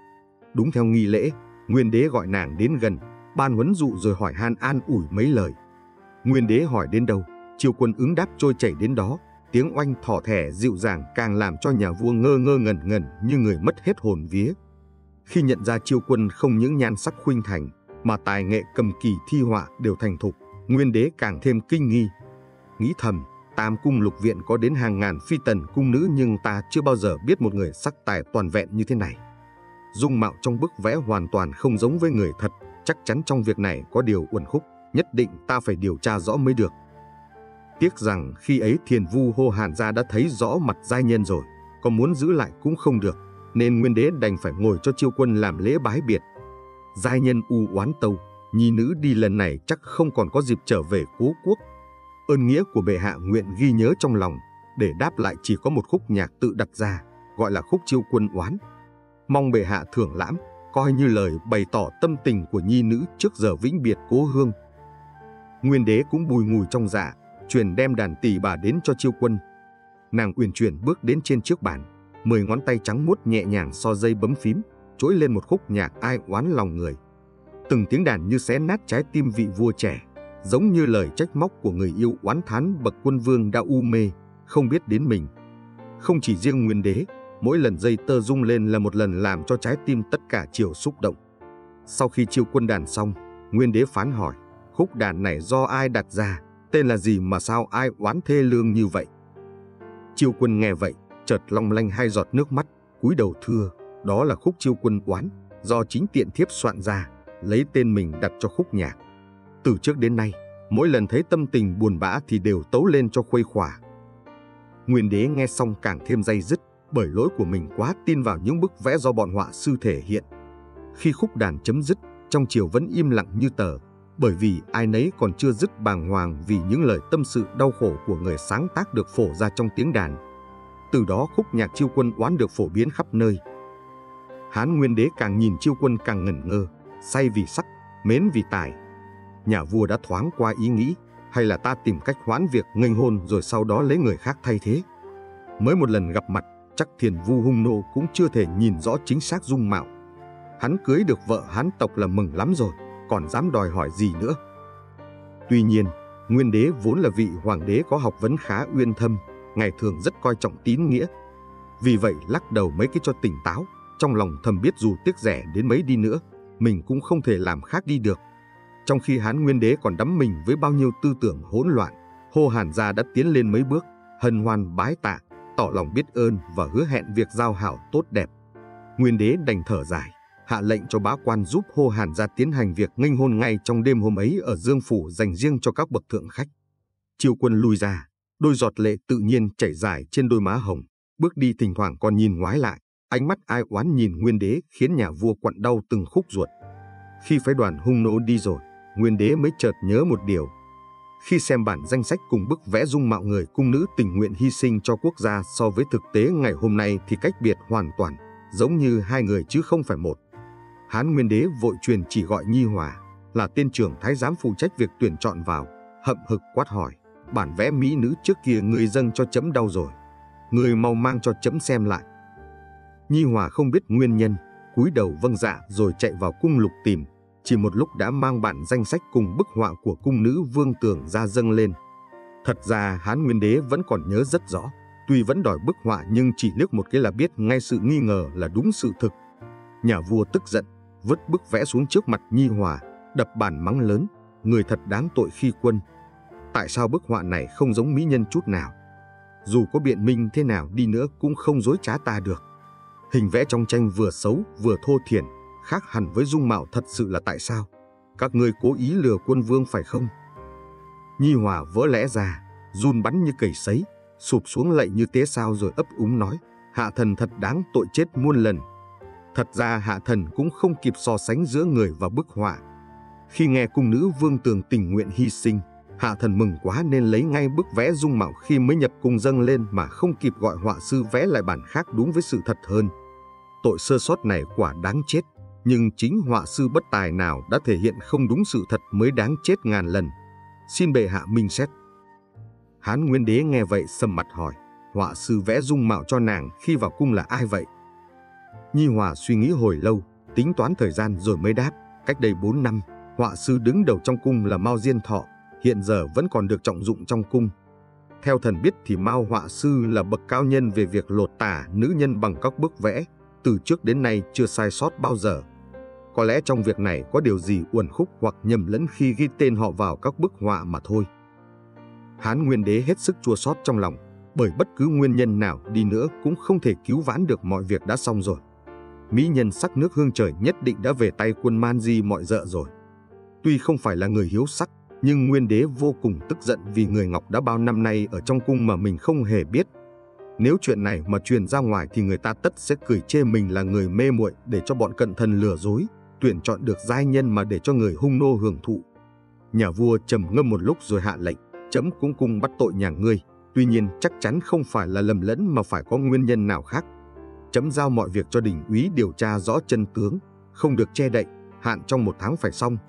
Speaker 1: Đúng theo nghi lễ, Nguyên Đế gọi nàng đến gần, ban huấn dụ rồi hỏi han an ủi mấy lời. Nguyên Đế hỏi đến đâu, Chiêu Quân ứng đáp trôi chảy đến đó, tiếng oanh thỏ thẻ dịu dàng càng làm cho nhà vua ngơ ngơ ngẩn ngẩn như người mất hết hồn vía. Khi nhận ra Chiêu Quân không những nhan sắc khuynh thành, mà tài nghệ cầm kỳ thi họa đều thành thục, Nguyên Đế càng thêm kinh nghi. Nghĩ thầm, Tam cung lục viện có đến hàng ngàn phi tần cung nữ nhưng ta chưa bao giờ biết một người sắc tài toàn vẹn như thế này. Dung mạo trong bức vẽ hoàn toàn không giống với người thật, chắc chắn trong việc này có điều uẩn khúc, nhất định ta phải điều tra rõ mới được. Tiếc rằng khi ấy Thiền Vu Hô Hàn Gia đã thấy rõ mặt giai nhân rồi, có muốn giữ lại cũng không được, nên Nguyên Đế đành phải ngồi cho Chiêu Quân làm lễ bái biệt. Giai nhân u oán tâu, nhi nữ đi lần này chắc không còn có dịp trở về cố quốc. Ơn nghĩa của bệ hạ nguyện ghi nhớ trong lòng, để đáp lại chỉ có một khúc nhạc tự đặt ra, gọi là khúc Chiêu Quân oán. Mong bệ hạ thưởng lãm, coi như lời bày tỏ tâm tình của nhi nữ trước giờ vĩnh biệt cố hương. Nguyên Đế cũng bùi ngùi trong dạ, truyền đem đàn tỳ bà đến cho Chiêu Quân. Nàng uyển chuyển bước đến trên chiếc bàn, mười ngón tay trắng muốt nhẹ nhàng so dây bấm phím, trỗi lên một khúc nhạc ai oán lòng người. Từng tiếng đàn như xé nát trái tim vị vua trẻ, giống như lời trách móc của người yêu oán thán bậc quân vương đã u mê, không biết đến mình. Không chỉ riêng Nguyên Đế, mỗi lần dây tơ rung lên là một lần làm cho trái tim tất cả chiều xúc động. Sau khi Chiêu Quân đàn xong, Nguyên Đế phán hỏi, khúc đàn này do ai đặt ra, tên là gì mà sao ai oán thê lương như vậy? Chiêu Quân nghe vậy, chợt long lanh hai giọt nước mắt, cúi đầu thưa, đó là khúc Chiêu Quân oán, do chính tiện thiếp soạn ra, lấy tên mình đặt cho khúc nhạc. Từ trước đến nay, mỗi lần thấy tâm tình buồn bã thì đều tấu lên cho khuây khỏa. Nguyên Đế nghe xong càng thêm day dứt, bởi lỗi của mình quá tin vào những bức vẽ do bọn họa sư thể hiện. Khi khúc đàn chấm dứt, trong triều vẫn im lặng như tờ, bởi vì ai nấy còn chưa dứt bàng hoàng vì những lời tâm sự đau khổ của người sáng tác được phổ ra trong tiếng đàn. Từ đó khúc nhạc Chiêu Quân oán được phổ biến khắp nơi. Hán Nguyên Đế càng nhìn Chiêu Quân càng ngẩn ngơ, say vì sắc, mến vì tài. Nhà vua đã thoáng qua ý nghĩ, hay là ta tìm cách hoãn việc nghênh hôn rồi sau đó lấy người khác thay thế. Mới một lần gặp mặt, chắc Thiền Vu hung nô cũng chưa thể nhìn rõ chính xác dung mạo. Hắn cưới được vợ Hán tộc là mừng lắm rồi, còn dám đòi hỏi gì nữa. Tuy nhiên, Nguyên Đế vốn là vị hoàng đế có học vấn khá uyên thâm, ngày thường rất coi trọng tín nghĩa. Vì vậy lắc đầu mấy cái cho tỉnh táo, trong lòng thầm biết dù tiếc rẻ đến mấy đi nữa, mình cũng không thể làm khác đi được. Trong khi Hán Nguyên Đế còn đắm mình với bao nhiêu tư tưởng hỗn loạn, Hô Hàn Gia đã tiến lên mấy bước, hân hoan bái tạ, tỏ lòng biết ơn và hứa hẹn việc giao hảo tốt đẹp. Nguyên Đế đành thở dài, hạ lệnh cho bá quan giúp Hô Hàn Gia tiến hành việc nghênh hôn ngay trong đêm hôm ấy ở Dương Phủ dành riêng cho các bậc thượng khách. Chiêu Quân lui ra, đôi giọt lệ tự nhiên chảy dài trên đôi má hồng, bước đi thỉnh thoảng còn nhìn ngoái lại, ánh mắt ai oán nhìn Nguyên Đế khiến nhà vua quặn đau từng khúc ruột. Khi phái đoàn hung nô đi rồi, Nguyên Đế mới chợt nhớ một điều. Khi xem bản danh sách cùng bức vẽ dung mạo người cung nữ tình nguyện hy sinh cho quốc gia so với thực tế ngày hôm nay thì cách biệt hoàn toàn, giống như hai người chứ không phải một. Hán Nguyên Đế vội truyền chỉ gọi Nhi Hòa, là tên trưởng thái giám phụ trách việc tuyển chọn vào, hậm hực quát hỏi, bản vẽ mỹ nữ trước kia người dâng cho chấm đau rồi, người mau mang cho chấm xem lại. Nhi Hòa không biết nguyên nhân, cúi đầu vâng dạ rồi chạy vào cung lục tìm, chỉ một lúc đã mang bản danh sách cùng bức họa của cung nữ Vương Tường ra dâng lên. Thật ra Hán Nguyên Đế vẫn còn nhớ rất rõ, tuy vẫn đòi bức họa nhưng chỉ liếc một cái là biết ngay sự nghi ngờ là đúng sự thực. Nhà vua tức giận, vứt bức vẽ xuống trước mặt Nhi Hòa, đập bàn mắng lớn, người thật đáng tội khi quân. Tại sao bức họa này không giống mỹ nhân chút nào? Dù có biện minh thế nào đi nữa cũng không dối trá ta được. Hình vẽ trong tranh vừa xấu vừa thô thiển, khác hẳn với dung mạo thật sự là tại sao? Các ngươi cố ý lừa quân vương phải không? Nhi Hòa vỡ lẽ ra, run bắn như cầy sấy, sụp xuống lạy như tế sao rồi ấp úng nói: Hạ thần thật đáng tội chết muôn lần. Thật ra Hạ thần cũng không kịp so sánh giữa người và bức họa. Khi nghe cung nữ Vương Tường tình nguyện hy sinh, Hạ thần mừng quá nên lấy ngay bức vẽ dung mạo khi mới nhập cung dâng lên mà không kịp gọi họa sư vẽ lại bản khác đúng với sự thật hơn. Tội sơ sót này quả đáng chết, nhưng chính họa sư bất tài nào đã thể hiện không đúng sự thật mới đáng chết ngàn lần. Xin bệ hạ minh xét. Hán Nguyên Đế nghe vậy sầm mặt hỏi: họa sư vẽ dung mạo cho nàng khi vào cung là ai vậy? Nhi Hòa suy nghĩ hồi lâu, tính toán thời gian rồi mới đáp: cách đây bốn năm, họa sư đứng đầu trong cung là Mao Diên Thọ, hiện giờ vẫn còn được trọng dụng trong cung. Theo thần biết thì Mao họa sư là bậc cao nhân về việc lột tả nữ nhân bằng các bức vẽ, từ trước đến nay chưa sai sót bao giờ. Có lẽ trong việc này có điều gì uẩn khúc hoặc nhầm lẫn khi ghi tên họ vào các bức họa mà thôi. Hán Nguyên Đế hết sức chua xót trong lòng, bởi bất cứ nguyên nhân nào đi nữa cũng không thể cứu vãn được mọi việc đã xong rồi. Mỹ nhân sắc nước hương trời nhất định đã về tay quân man di mọi rợ rồi. Tuy không phải là người hiếu sắc, nhưng Nguyên Đế vô cùng tức giận vì người Ngọc đã bao năm nay ở trong cung mà mình không hề biết. Nếu chuyện này mà truyền ra ngoài thì người ta tất sẽ cười chê mình là người mê muội để cho bọn cận thần lừa dối, tuyển chọn được giai nhân mà để cho người hung nô hưởng thụ. Nhà vua trầm ngâm một lúc rồi hạ lệnh: chấm cũng cung bắt tội nhà ngươi, tuy nhiên chắc chắn không phải là lầm lẫn mà phải có nguyên nhân nào khác. Chấm giao mọi việc cho đình úy điều tra rõ chân tướng, không được che đậy, hạn trong một tháng phải xong.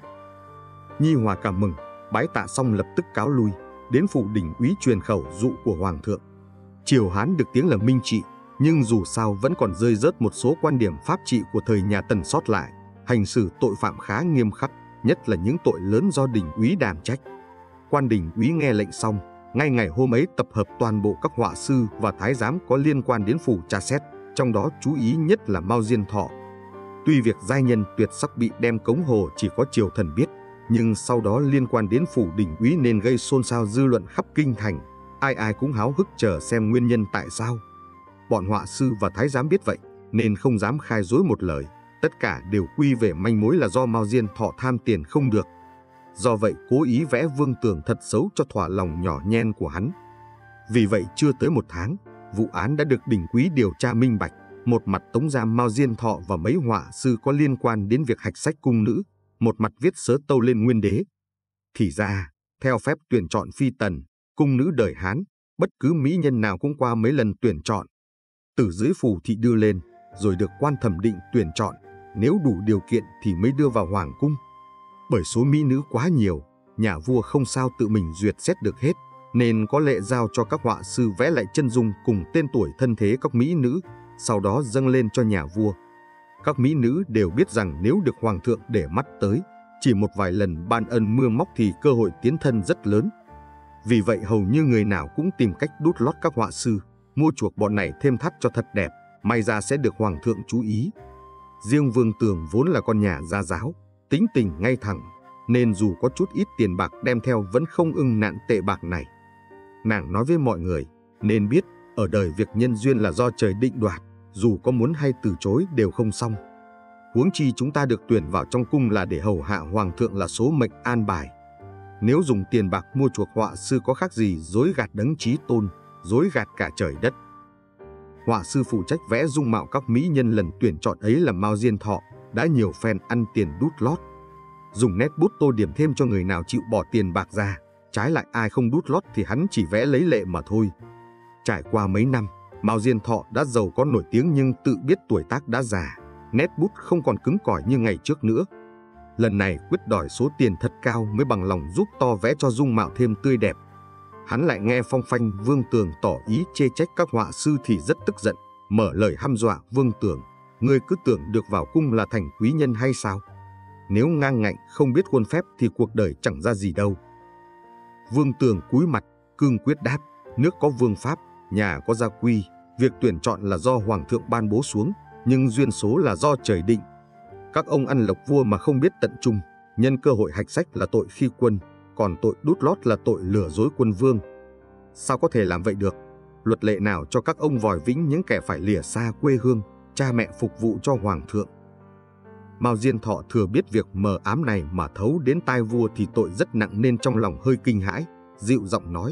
Speaker 1: Nhi Hòa cảm mừng, bái tạ xong lập tức cáo lui, đến phủ đình úy truyền khẩu dụ của hoàng thượng. Triều Hán được tiếng là minh trị, nhưng dù sao vẫn còn rơi rớt một số quan điểm pháp trị của thời nhà Tần sót lại, hành xử tội phạm khá nghiêm khắc, nhất là những tội lớn do đình úy đảm trách. Quan đình úy nghe lệnh xong, ngay ngày hôm ấy tập hợp toàn bộ các họa sư và thái giám có liên quan đến phủ tra xét, trong đó chú ý nhất là Mao Diên Thọ. Tuy việc giai nhân tuyệt sắc bị đem cống hồ chỉ có triều thần biết, nhưng sau đó liên quan đến phủ đình úy nên gây xôn xao dư luận khắp kinh thành, ai ai cũng háo hức chờ xem nguyên nhân tại sao. Bọn họa sư và thái giám biết vậy nên không dám khai dối một lời, tất cả đều quy về manh mối là do Mao Diên Thọ tham tiền không được. Do vậy cố ý vẽ Vương Tường thật xấu cho thỏa lòng nhỏ nhen của hắn. Vì vậy chưa tới một tháng, vụ án đã được đình úy điều tra minh bạch, một mặt tống giam Mao Diên Thọ và mấy họa sư có liên quan đến việc hạch sách cung nữ, một mặt viết sớ tâu lên Nguyên Đế. Thì ra, theo phép tuyển chọn phi tần, cung nữ đời Hán, bất cứ mỹ nhân nào cũng qua mấy lần tuyển chọn. Từ dưới phù thị đưa lên, rồi được quan thẩm định tuyển chọn, nếu đủ điều kiện thì mới đưa vào hoàng cung. Bởi số mỹ nữ quá nhiều, nhà vua không sao tự mình duyệt xét được hết, nên có lệ giao cho các họa sư vẽ lại chân dung cùng tên tuổi thân thế các mỹ nữ, sau đó dâng lên cho nhà vua. Các mỹ nữ đều biết rằng nếu được hoàng thượng để mắt tới, chỉ một vài lần ban ân mưa móc thì cơ hội tiến thân rất lớn. Vì vậy hầu như người nào cũng tìm cách đút lót các họa sư, mua chuộc bọn này thêm thắt cho thật đẹp, may ra sẽ được hoàng thượng chú ý. Riêng Vương Tường vốn là con nhà gia giáo, tính tình ngay thẳng, nên dù có chút ít tiền bạc đem theo vẫn không ưng nạn tệ bạc này. Nàng nói với mọi người nên biết ở đời việc nhân duyên là do trời định đoạt, dù có muốn hay từ chối đều không xong. Huống chi chúng ta được tuyển vào trong cung là để hầu hạ hoàng thượng là số mệnh an bài. Nếu dùng tiền bạc mua chuộc họa sư có khác gì dối gạt đấng chí tôn, dối gạt cả trời đất. Họa sư phụ trách vẽ dung mạo các mỹ nhân lần tuyển chọn ấy là Mao Diên Thọ, đã nhiều phen ăn tiền đút lót. Dùng nét bút tô điểm thêm cho người nào chịu bỏ tiền bạc ra, trái lại ai không đút lót thì hắn chỉ vẽ lấy lệ mà thôi. Trải qua mấy năm, Mao Diên Thọ đã giàu có nổi tiếng nhưng tự biết tuổi tác đã già, nét bút không còn cứng cỏi như ngày trước nữa. Lần này quyết đòi số tiền thật cao mới bằng lòng giúp to vẽ cho dung mạo thêm tươi đẹp. Hắn lại nghe phong phanh Vương Tường tỏ ý chê trách các họa sư thì rất tức giận, mở lời hăm dọa Vương Tường: ngươi cứ tưởng được vào cung là thành quý nhân hay sao? Nếu ngang ngạnh không biết khuôn phép thì cuộc đời chẳng ra gì đâu. Vương Tường cúi mặt, cương quyết đáp: nước có vương pháp, nhà có gia quy, việc tuyển chọn là do hoàng thượng ban bố xuống, nhưng duyên số là do trời định. Các ông ăn lộc vua mà không biết tận trung, nhân cơ hội hạch sách là tội khi quân, còn tội đút lót là tội lừa dối quân vương. Sao có thể làm vậy được? Luật lệ nào cho các ông vòi vĩnh những kẻ phải lìa xa quê hương, cha mẹ phục vụ cho hoàng thượng? Mao Diên Thọ thừa biết việc mờ ám này mà thấu đến tai vua thì tội rất nặng nên trong lòng hơi kinh hãi, dịu giọng nói.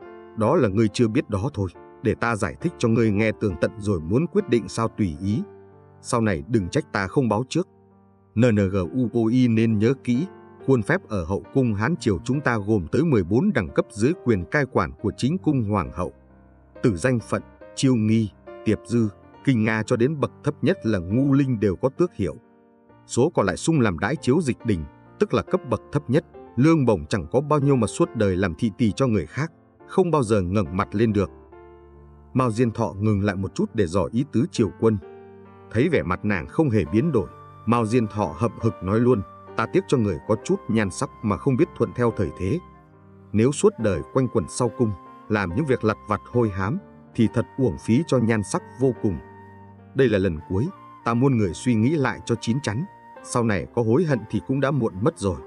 Speaker 1: Đó là ngươi chưa biết đó thôi, để ta giải thích cho ngươi nghe tường tận rồi muốn quyết định sao tùy ý. Sau này đừng trách ta không báo trước. en en giê u o i nên nhớ kỹ, khuôn phép ở hậu cung Hán Triều chúng ta gồm tới mười bốn đẳng cấp dưới quyền cai quản của chính cung hoàng hậu. Từ danh phận, chiêu nghi, tiệp dư, kinh nga cho đến bậc thấp nhất là ngu linh đều có tước hiệu. Số còn lại sung làm đãi chiếu dịch đình, tức là cấp bậc thấp nhất, lương bổng chẳng có bao nhiêu mà suốt đời làm thị tỳ cho người khác, không bao giờ ngẩng mặt lên được. Mao Diên Thọ ngừng lại một chút để dò ý tứ Triều Quân. Thấy vẻ mặt nàng không hề biến đổi, Mao Diên Thọ hậm hực nói luôn, ta tiếc cho người có chút nhan sắc mà không biết thuận theo thời thế. Nếu suốt đời quanh quẩn sau cung, làm những việc lặt vặt hôi hám, thì thật uổng phí cho nhan sắc vô cùng. Đây là lần cuối, ta muốn người suy nghĩ lại cho chín chắn, sau này có hối hận thì cũng đã muộn mất rồi.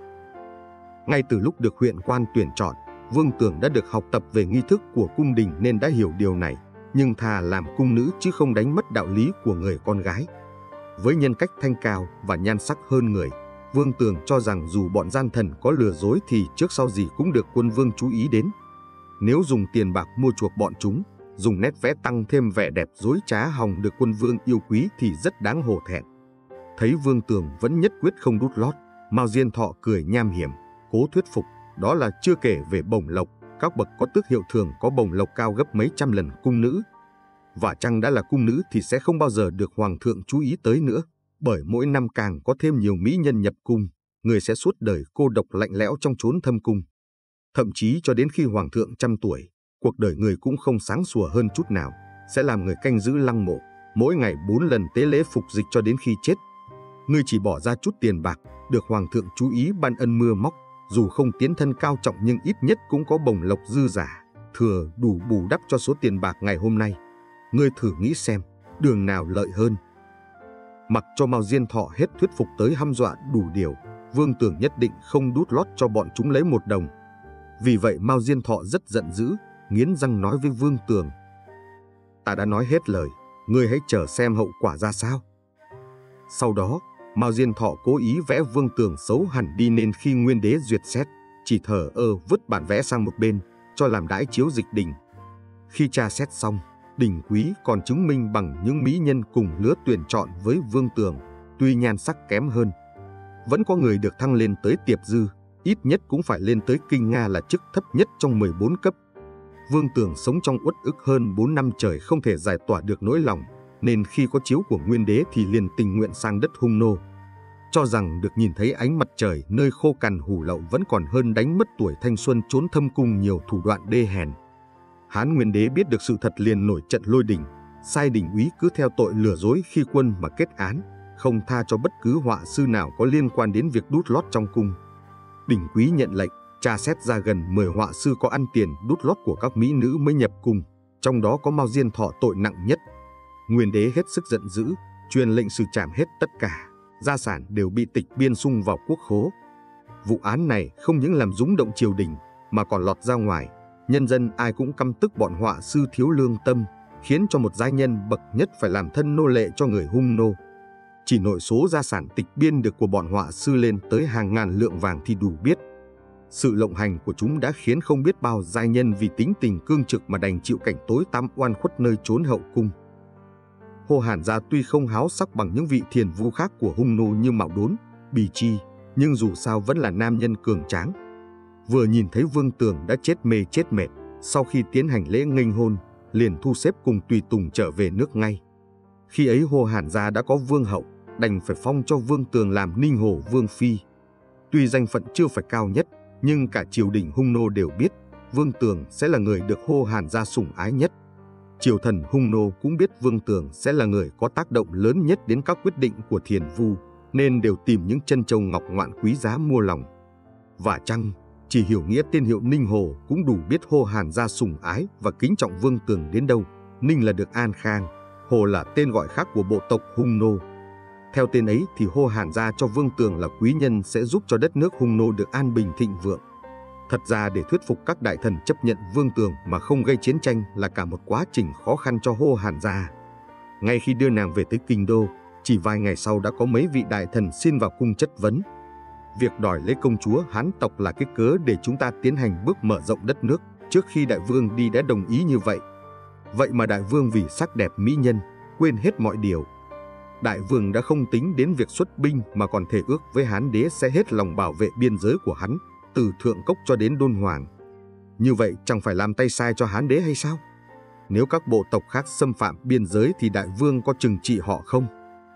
Speaker 1: Ngay từ lúc được huyện quan tuyển chọn, Vương Tường đã được học tập về nghi thức của cung đình nên đã hiểu điều này, nhưng thà làm cung nữ chứ không đánh mất đạo lý của người con gái. Với nhân cách thanh cao và nhan sắc hơn người, Vương Tường cho rằng dù bọn gian thần có lừa dối thì trước sau gì cũng được quân vương chú ý đến. Nếu dùng tiền bạc mua chuộc bọn chúng, dùng nét vẽ tăng thêm vẻ đẹp dối trá hòng được quân vương yêu quý thì rất đáng hổ thẹn. Thấy Vương Tường vẫn nhất quyết không đút lót, Mao Diên Thọ cười nham hiểm, cố thuyết phục, đó là chưa kể về bổng lộc, các bậc có tước hiệu thường có bổng lộc cao gấp mấy trăm lần cung nữ. Và chăng đã là cung nữ thì sẽ không bao giờ được hoàng thượng chú ý tới nữa, bởi mỗi năm càng có thêm nhiều mỹ nhân nhập cung, người sẽ suốt đời cô độc lạnh lẽo trong chốn thâm cung. Thậm chí cho đến khi hoàng thượng trăm tuổi, cuộc đời người cũng không sáng sủa hơn chút nào, sẽ làm người canh giữ lăng mộ, mỗi ngày bốn lần tế lễ phục dịch cho đến khi chết. Ngươi chỉ bỏ ra chút tiền bạc, được hoàng thượng chú ý ban ân mưa móc, dù không tiến thân cao trọng nhưng ít nhất cũng có bổng lộc dư giả, thừa đủ bù đắp cho số tiền bạc ngày hôm nay. Ngươi thử nghĩ xem, đường nào lợi hơn? Mặc cho Mao Diên Thọ hết thuyết phục tới hăm dọa đủ điều, Vương Tường nhất định không đút lót cho bọn chúng lấy một đồng. Vì vậy Mao Diên Thọ rất giận dữ, nghiến răng nói với Vương Tường: Ta đã nói hết lời, ngươi hãy chờ xem hậu quả ra sao. Sau đó, Mao Diên Thọ cố ý vẽ Vương Tường xấu hẳn đi nên khi Nguyên Đế duyệt xét, chỉ thờ ơ vứt bản vẽ sang một bên, cho làm đãi chiếu dịch đình. Khi tra xét xong, Đình Quý còn chứng minh bằng những mỹ nhân cùng lứa tuyển chọn với Vương Tường, tuy nhan sắc kém hơn, vẫn có người được thăng lên tới tiệp dư, ít nhất cũng phải lên tới kinh nga là chức thấp nhất trong mười bốn cấp. Vương Tường sống trong uất ức hơn bốn năm trời không thể giải tỏa được nỗi lòng, nên khi có chiếu của Nguyên Đế thì liền tình nguyện sang đất Hung Nô. Cho rằng được nhìn thấy ánh mặt trời nơi khô cằn hủ lậu vẫn còn hơn đánh mất tuổi thanh xuân trốn thâm cung nhiều thủ đoạn đê hèn. Hán Nguyên Đế biết được sự thật liền nổi trận lôi đình, sai Đình úy cứ theo tội lừa dối khi quân mà kết án, không tha cho bất cứ họa sư nào có liên quan đến việc đút lót trong cung. Đình Quý nhận lệnh, tra xét ra gần mười họa sư có ăn tiền đút lót của các mỹ nữ mới nhập cung, trong đó có Mao Diên Thọ tội nặng nhất. Nguyên Đế hết sức giận dữ, truyền lệnh xử trảm hết tất cả, gia sản đều bị tịch biên sung vào quốc khố. Vụ án này không những làm rúng động triều đình mà còn lọt ra ngoài, nhân dân ai cũng căm tức bọn họa sư thiếu lương tâm, khiến cho một giai nhân bậc nhất phải làm thân nô lệ cho người Hung Nô. Chỉ nội số gia sản tịch biên được của bọn họa sư lên tới hàng ngàn lượng vàng thì đủ biết. Sự lộng hành của chúng đã khiến không biết bao giai nhân vì tính tình cương trực mà đành chịu cảnh tối tăm oan khuất nơi chốn hậu cung. Hồ Hàn gia tuy không háo sắc bằng những vị thiền vu khác của Hung Nô như Mạo Đốn, Bì Chi, nhưng dù sao vẫn là nam nhân cường tráng. Vừa nhìn thấy Vương Tường đã chết mê chết mệt, sau khi tiến hành lễ nghênh hôn, liền thu xếp cùng tùy tùng trở về nước ngay. Khi ấy Hồ Hàn gia đã có vương hậu, đành phải phong cho Vương Tường làm Ninh Hồ Vương Phi. Tuy danh phận chưa phải cao nhất, nhưng cả triều đình Hung Nô đều biết Vương Tường sẽ là người được Hồ Hàn gia sủng ái nhất. Triều thần Hung Nô cũng biết Vương Tường sẽ là người có tác động lớn nhất đến các quyết định của thiền vu, nên đều tìm những chân châu ngọc ngoạn quý giá mua lòng. Và chăng, chỉ hiểu nghĩa tên hiệu Ninh Hồ cũng đủ biết Hồ Hàn gia sủng ái và kính trọng Vương Tường đến đâu. Ninh là được an khang, Hồ là tên gọi khác của bộ tộc Hung Nô. Theo tên ấy thì Hồ Hàn gia cho Vương Tường là quý nhân sẽ giúp cho đất nước Hung Nô được an bình thịnh vượng. Thật ra để thuyết phục các đại thần chấp nhận Vương Tường mà không gây chiến tranh là cả một quá trình khó khăn cho Hồ Hàn gia. Ngay khi đưa nàng về tới kinh đô, chỉ vài ngày sau đã có mấy vị đại thần xin vào cung chất vấn. việc đòi lấy công chúa Hán tộc là cái cớ để chúng ta tiến hành bước mở rộng đất nước. Trước khi đại vương đi đã đồng ý như vậy. Vậy mà đại vương vì sắc đẹp mỹ nhân, quên hết mọi điều. Đại vương đã không tính đến việc xuất binh mà còn thề ước với Hán đế sẽ hết lòng bảo vệ biên giới của hắn, từ Thượng Cốc cho đến Đôn Hoàng. Như vậy chẳng phải làm tay sai cho Hán đế hay sao? Nếu các bộ tộc khác xâm phạm biên giới thì đại vương có trừng trị họ không?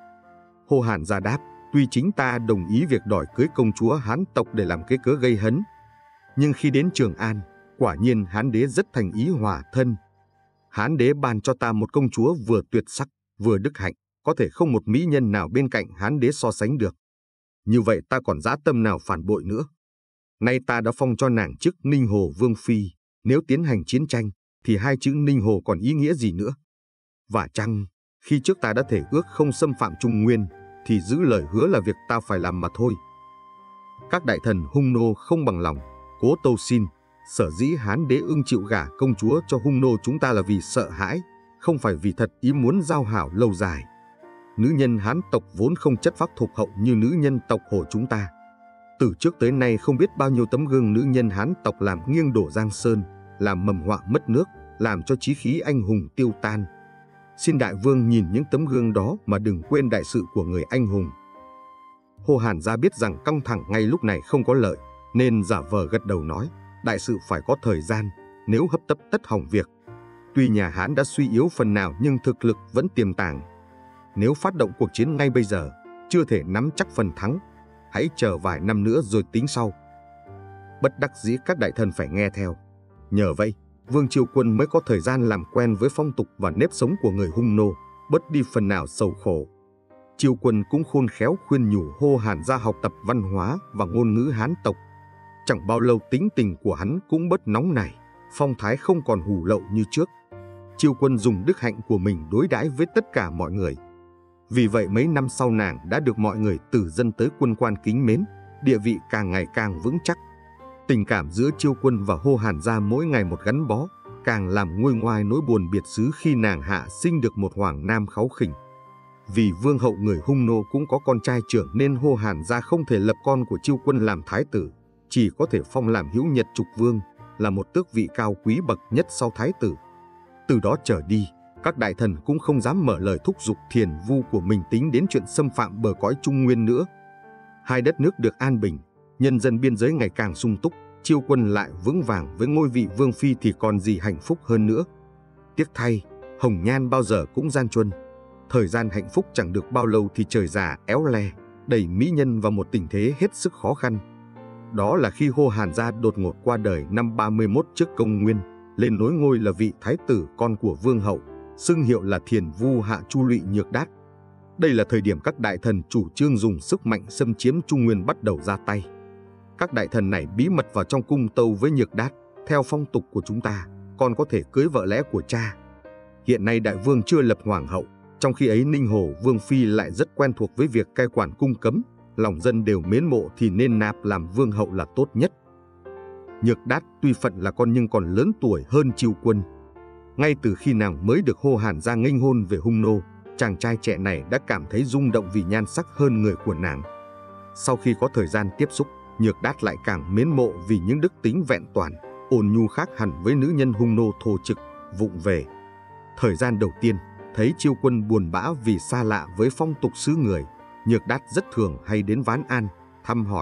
Speaker 1: Hô Hàn ra đáp, tuy chính ta đồng ý việc đòi cưới công chúa Hán tộc để làm cái cớ gây hấn, nhưng khi đến Trường An, quả nhiên Hán đế rất thành ý hòa thân. Hán đế ban cho ta một công chúa vừa tuyệt sắc, vừa đức hạnh, có thể không một mỹ nhân nào bên cạnh Hán đế so sánh được. Như vậy ta còn dã tâm nào phản bội nữa? Nay ta đã phong cho nàng chức Ninh Hồ Vương Phi, nếu tiến hành chiến tranh, thì hai chữ Ninh Hồ còn ý nghĩa gì nữa? Và chăng, khi trước ta đã thể ước không xâm phạm Trung Nguyên, thì giữ lời hứa là việc ta phải làm mà thôi. Các đại thần Hung Nô không bằng lòng, cố tâu xin, sở dĩ Hán đế ưng chịu gả công chúa cho Hung Nô chúng ta là vì sợ hãi, không phải vì thật ý muốn giao hảo lâu dài. Nữ nhân Hán tộc vốn không chất phác thục hậu như nữ nhân tộc Hồ chúng ta. Từ trước tới nay không biết bao nhiêu tấm gương nữ nhân Hán tộc làm nghiêng đổ Giang Sơn, làm mầm họa mất nước, làm cho chí khí anh hùng tiêu tan. Xin đại vương nhìn những tấm gương đó mà đừng quên đại sự của người anh hùng. Hô Hàn gia biết rằng căng thẳng ngay lúc này không có lợi, nên giả vờ gật đầu nói, đại sự phải có thời gian, nếu hấp tấp tất hỏng việc. Tuy nhà Hán đã suy yếu phần nào nhưng thực lực vẫn tiềm tàng. Nếu phát động cuộc chiến ngay bây giờ, chưa thể nắm chắc phần thắng, hãy chờ vài năm nữa rồi tính sau. Bất đắc dĩ các đại thần phải nghe theo. Nhờ vậy, Vương Chiêu Quân mới có thời gian làm quen với phong tục và nếp sống của người Hung Nô, bớt đi phần nào sầu khổ. Chiêu Quân cũng khôn khéo khuyên nhủ Hô Hàn ra học tập văn hóa và ngôn ngữ Hán tộc. Chẳng bao lâu tính tình của hắn cũng bớt nóng nảy, phong thái không còn hủ lậu như trước. Chiêu Quân dùng đức hạnh của mình đối đãi với tất cả mọi người. Vì vậy mấy năm sau nàng đã được mọi người từ dân tới quân quan kính mến, địa vị càng ngày càng vững chắc. Tình cảm giữa Chiêu Quân và Hô Hàn gia mỗi ngày một gắn bó, càng làm nguôi ngoai nỗi buồn biệt xứ khi nàng hạ sinh được một hoàng nam kháu khỉnh. Vì vương hậu người Hung Nô cũng có con trai trưởng nên Hô Hàn gia không thể lập con của Chiêu Quân làm thái tử, chỉ có thể phong làm hữu nhật trục vương, là một tước vị cao quý bậc nhất sau thái tử. Từ đó trở đi, các đại thần cũng không dám mở lời thúc giục thiền vu của mình tính đến chuyện xâm phạm bờ cõi Trung Nguyên nữa. Hai đất nước được an bình, nhân dân biên giới ngày càng sung túc, Chiêu Quân lại vững vàng với ngôi vị vương phi thì còn gì hạnh phúc hơn nữa. Tiếc thay, hồng nhan bao giờ cũng gian truân. Thời gian hạnh phúc chẳng được bao lâu thì trời già éo le, đẩy mỹ nhân vào một tình thế hết sức khó khăn. Đó là khi Hô Hàn gia đột ngột qua đời năm ba mươi mốt trước công nguyên, lên nối ngôi là vị thái tử con của vương hậu, xưng hiệu là Thiền Vu Hạ Chu Lụy Nhược Đát. Đây là thời điểm các đại thần chủ trương dùng sức mạnh xâm chiếm Trung Nguyên bắt đầu ra tay. Các đại thần này bí mật vào trong cung tâu với Nhược Đát, theo phong tục của chúng ta, con có thể cưới vợ lẽ của cha. Hiện nay đại vương chưa lập hoàng hậu, trong khi ấy Ninh Hồ Vương Phi lại rất quen thuộc với việc cai quản cung cấm, lòng dân đều mến mộ thì nên nạp làm vương hậu là tốt nhất. Nhược Đát tuy phận là con nhưng còn lớn tuổi hơn Chiêu Quân. Ngay từ khi nàng mới được Hô Hàn gia nghênh hôn về Hung Nô, chàng trai trẻ này đã cảm thấy rung động vì nhan sắc hơn người của nàng. Sau khi có thời gian tiếp xúc, Nhược Đát lại càng mến mộ vì những đức tính vẹn toàn, ôn nhu khác hẳn với nữ nhân Hung Nô thô trực, vụng về. Thời gian đầu tiên, thấy Chiêu Quân buồn bã vì xa lạ với phong tục xứ người, Nhược Đát rất thường hay đến Ván An, thăm hỏi.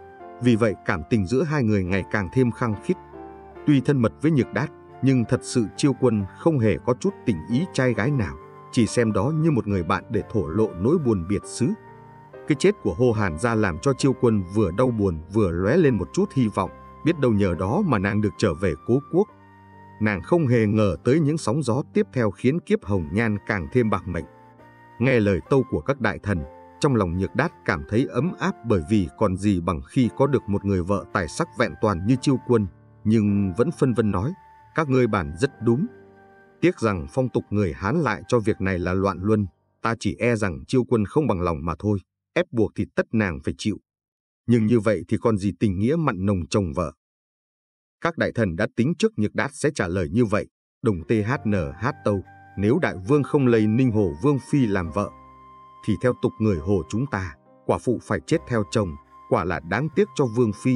Speaker 1: Vì vậy cảm tình giữa hai người ngày càng thêm khăng khít. Tuy thân mật với Nhược Đát, nhưng thật sự Chiêu Quân không hề có chút tình ý trai gái nào, chỉ xem đó như một người bạn để thổ lộ nỗi buồn biệt xứ. Cái chết của Hô Hàn gia làm cho Chiêu Quân vừa đau buồn vừa lóe lên một chút hy vọng, biết đâu nhờ đó mà nàng được trở về cố quốc. Nàng không hề ngờ tới những sóng gió tiếp theo khiến kiếp hồng nhan càng thêm bạc mệnh. Nghe lời tâu của các đại thần, trong lòng Nhược Đát cảm thấy ấm áp bởi vì còn gì bằng khi có được một người vợ tài sắc vẹn toàn như Chiêu Quân, nhưng vẫn phân vân nói, các ngươi bản rất đúng. Tiếc rằng phong tục người Hán lại cho việc này là loạn luân, ta chỉ e rằng Chiêu Quân không bằng lòng mà thôi, ép buộc thì tất nàng phải chịu. Nhưng như vậy thì còn gì tình nghĩa mặn nồng chồng vợ. Các đại thần đã tính trước Nhược Đát sẽ trả lời như vậy, đồng tê hát nờ hát tâu, nếu đại vương không lấy Ninh Hồ Vương Phi làm vợ, thì theo tục người Hồ chúng ta, quả phụ phải chết theo chồng, quả là đáng tiếc cho Vương Phi.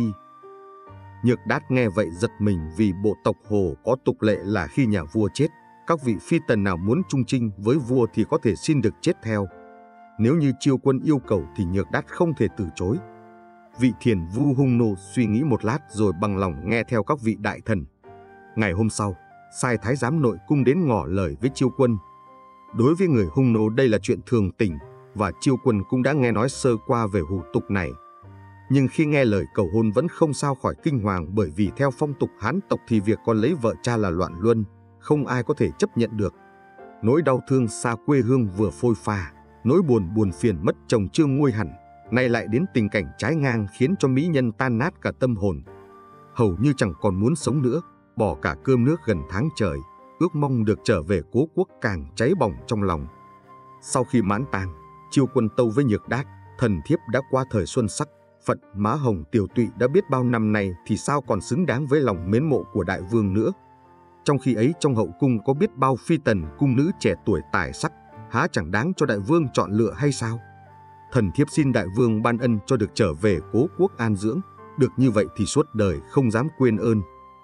Speaker 1: Nhược Đát nghe vậy giật mình, vì bộ tộc Hồ có tục lệ là khi nhà vua chết, các vị phi tần nào muốn trung trinh với vua thì có thể xin được chết theo. Nếu như Chiêu Quân yêu cầu thì Nhược Đát không thể từ chối. Vị thiền vu hung nô suy nghĩ một lát rồi bằng lòng nghe theo các vị đại thần. Ngày hôm sau, sai thái giám nội cung đến ngỏ lời với Chiêu Quân. Đối với người hung nô đây là chuyện thường tình, và Chiêu Quân cũng đã nghe nói sơ qua về hủ tục này. Nhưng khi nghe lời cầu hôn vẫn không sao khỏi kinh hoàng, bởi vì theo phong tục Hán tộc thì việc con lấy vợ cha là loạn luân, không ai có thể chấp nhận được. Nỗi đau thương xa quê hương vừa phôi pha, nỗi buồn buồn phiền mất chồng chưa nguôi hẳn, nay lại đến tình cảnh trái ngang khiến cho mỹ nhân tan nát cả tâm hồn. Hầu như chẳng còn muốn sống nữa, bỏ cả cơm nước gần tháng trời, ước mong được trở về cố quốc càng cháy bỏng trong lòng. Sau khi mãn tang, Chiêu Quân tâu với Nhược Đát, thần thiếp đã qua thời xuân sắc, phận má hồng tiểu tụy đã biết bao năm nay thì sao còn xứng đáng với lòng mến mộ của đại vương nữa. Trong khi ấy trong hậu cung có biết bao phi tần cung nữ trẻ tuổi tài sắc, há chẳng đáng cho đại vương chọn lựa hay sao? Thần thiếp xin đại vương ban ân cho được trở về cố quốc an dưỡng, được như vậy thì suốt đời không dám quên ơn.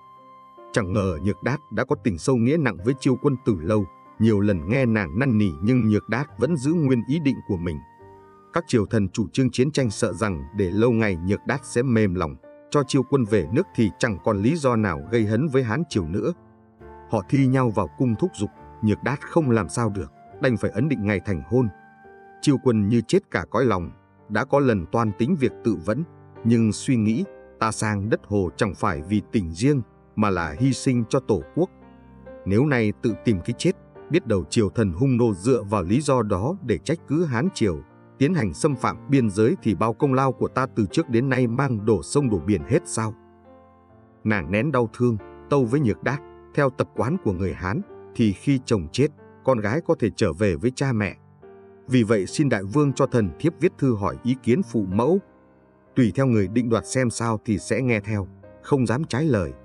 Speaker 1: Chẳng ngờ Nhược Đát đã có tình sâu nghĩa nặng với Chiêu Quân từ lâu, nhiều lần nghe nàng năn nỉ nhưng Nhược Đát vẫn giữ nguyên ý định của mình. Các triều thần chủ trương chiến tranh sợ rằng để lâu ngày Nhược Đát sẽ mềm lòng, cho Chiêu Quân về nước thì chẳng còn lý do nào gây hấn với Hán triều nữa. Họ thi nhau vào cung thúc giục, Nhược Đát không làm sao được, đành phải ấn định ngày thành hôn. Chiêu Quân như chết cả cõi lòng, đã có lần toan tính việc tự vẫn, nhưng suy nghĩ ta sang đất Hồ chẳng phải vì tình riêng, mà là hy sinh cho tổ quốc. Nếu nay tự tìm cái chết, biết đầu triều thần hung nô dựa vào lý do đó để trách cứ Hán triều, tiến hành xâm phạm biên giới thì bao công lao của ta từ trước đến nay mang đổ sông đổ biển hết sao? Nàng nén đau thương, tâu với Nhược Đát, theo tập quán của người Hán, thì khi chồng chết, con gái có thể trở về với cha mẹ. Vì vậy xin đại vương cho thần thiếp viết thư hỏi ý kiến phụ mẫu. Tùy theo người định đoạt xem sao thì sẽ nghe theo, không dám trái lời.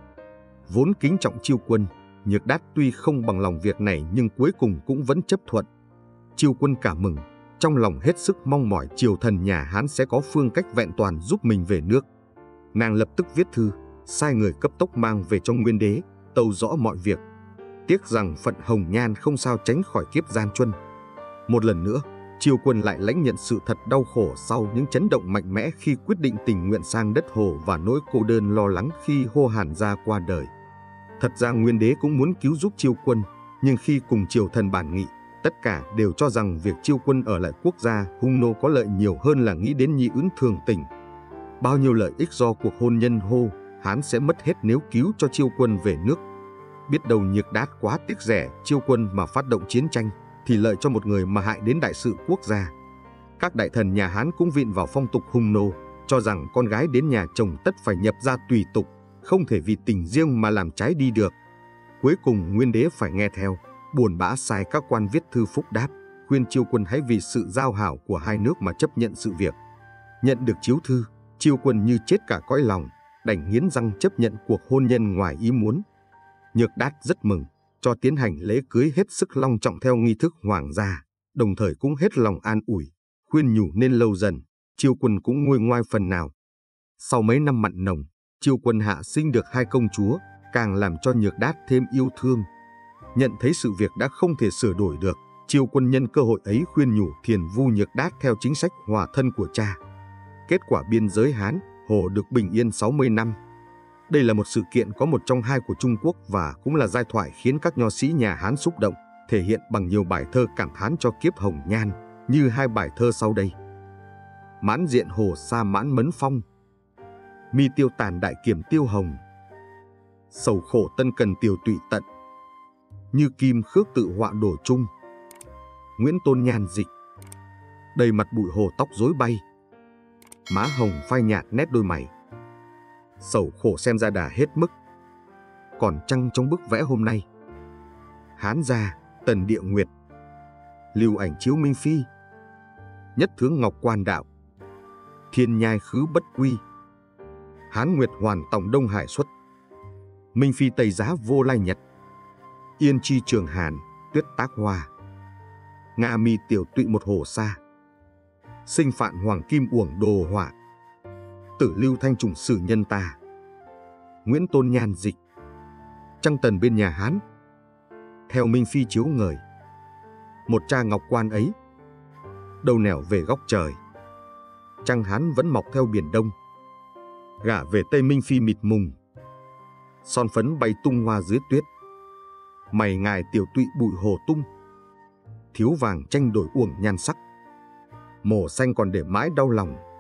Speaker 1: Vốn kính trọng Chiêu Quân, Nhược Đát tuy không bằng lòng việc này nhưng cuối cùng cũng vẫn chấp thuận. Chiêu Quân cảm mừng, trong lòng hết sức mong mỏi triều thần nhà Hán sẽ có phương cách vẹn toàn giúp mình về nước. Nàng lập tức viết thư, sai người cấp tốc mang về cho Nguyên đế, tâu rõ mọi việc. Tiếc rằng phận Hồng Nhan không sao tránh khỏi kiếp gian truân. Một lần nữa, Chiêu Quân lại lãnh nhận sự thật đau khổ sau những chấn động mạnh mẽ khi quyết định tình nguyện sang đất Hồ và nỗi cô đơn lo lắng khi Hô Hàn Gia qua đời. Thật ra Nguyên đế cũng muốn cứu giúp Chiêu Quân, nhưng khi cùng triều thần bàn nghị, tất cả đều cho rằng việc Chiêu Quân ở lại quốc gia hung nô có lợi nhiều hơn là nghĩ đến nhi ưn thường tình. Bao nhiêu lợi ích do cuộc hôn nhân Hô, Hán sẽ mất hết nếu cứu cho Chiêu Quân về nước. Biết đâu Nhược Đát quá tiếc rẻ Chiêu Quân mà phát động chiến tranh, thì lợi cho một người mà hại đến đại sự quốc gia. Các đại thần nhà Hán cũng vịn vào phong tục hung nô, cho rằng con gái đến nhà chồng tất phải nhập gia tùy tục, không thể vì tình riêng mà làm trái đi được. Cuối cùng Nguyên đế phải nghe theo, buồn bã sai các quan viết thư phúc đáp, khuyên Chiêu Quân hãy vì sự giao hảo của hai nước mà chấp nhận sự việc. Nhận được chiếu thư, Chiêu Quân như chết cả cõi lòng, đành nghiến răng chấp nhận cuộc hôn nhân ngoài ý muốn. Nhược Đát rất mừng, cho tiến hành lễ cưới hết sức long trọng theo nghi thức hoàng gia, đồng thời cũng hết lòng an ủi, khuyên nhủ nên lâu dần, Chiêu Quân cũng nguôi ngoai phần nào. Sau mấy năm mặn nồng, Chiêu Quân hạ sinh được hai công chúa, càng làm cho Nhược Đát thêm yêu thương. Nhận thấy sự việc đã không thể sửa đổi được, Chiêu Quân nhân cơ hội ấy khuyên nhủ thiền vu Nhược Đát theo chính sách hòa thân của cha. Kết quả biên giới Hán, Hồ được bình yên sáu mươi năm. Đây là một sự kiện có một trong hai của Trung Quốc và cũng là giai thoại khiến các nho sĩ nhà Hán xúc động, thể hiện bằng nhiều bài thơ cảm thán cho kiếp Hồng Nhan, như hai bài thơ sau đây. Mãn diện Hồ xa mãn mấn phong, mi tiêu tàn đại kiểm tiêu hồng. Sầu khổ tân cần tiều tụy tận, như kim khước tự họa đổ chung. Nguyễn Tôn Nhan dịch. Đầy mặt bụi hồ tóc rối bay, má hồng phai nhạt nét đôi mày. Sầu khổ xem ra đã hết mức, còn trăng trong bức vẽ hôm nay. Hán gia, Tần Địa Nguyệt. Lưu ảnh chiếu Minh Phi. Nhất thướng ngọc quan đạo, thiên nhai khứ bất quy. Hán Nguyệt hoàn tổng Đông Hải xuất, Minh Phi Tây giá vô lai nhật. Yên chi trường Hàn, tuyết tác hoa. Nga mi tiểu tụy một hồ xa, sinh phạn hoàng kim uổng đồ họa. Tử Lưu Thanh trùng sử nhân ta. Nguyễn Tôn Nhan dịch. Trăng tần bên nhà Hán. Theo Minh Phi chiếu ngời. Một tra ngọc quan ấy, đầu nẻo về góc trời. Trăng Hán vẫn mọc theo biển đông. Gả về Tây Minh Phi mịt mùng. Son phấn bay tung hoa dưới tuyết. Mày ngài tiểu tụy bụi hồ tung. Thiếu vàng tranh đổi uổng nhan sắc. Mổ xanh còn để mãi đau lòng.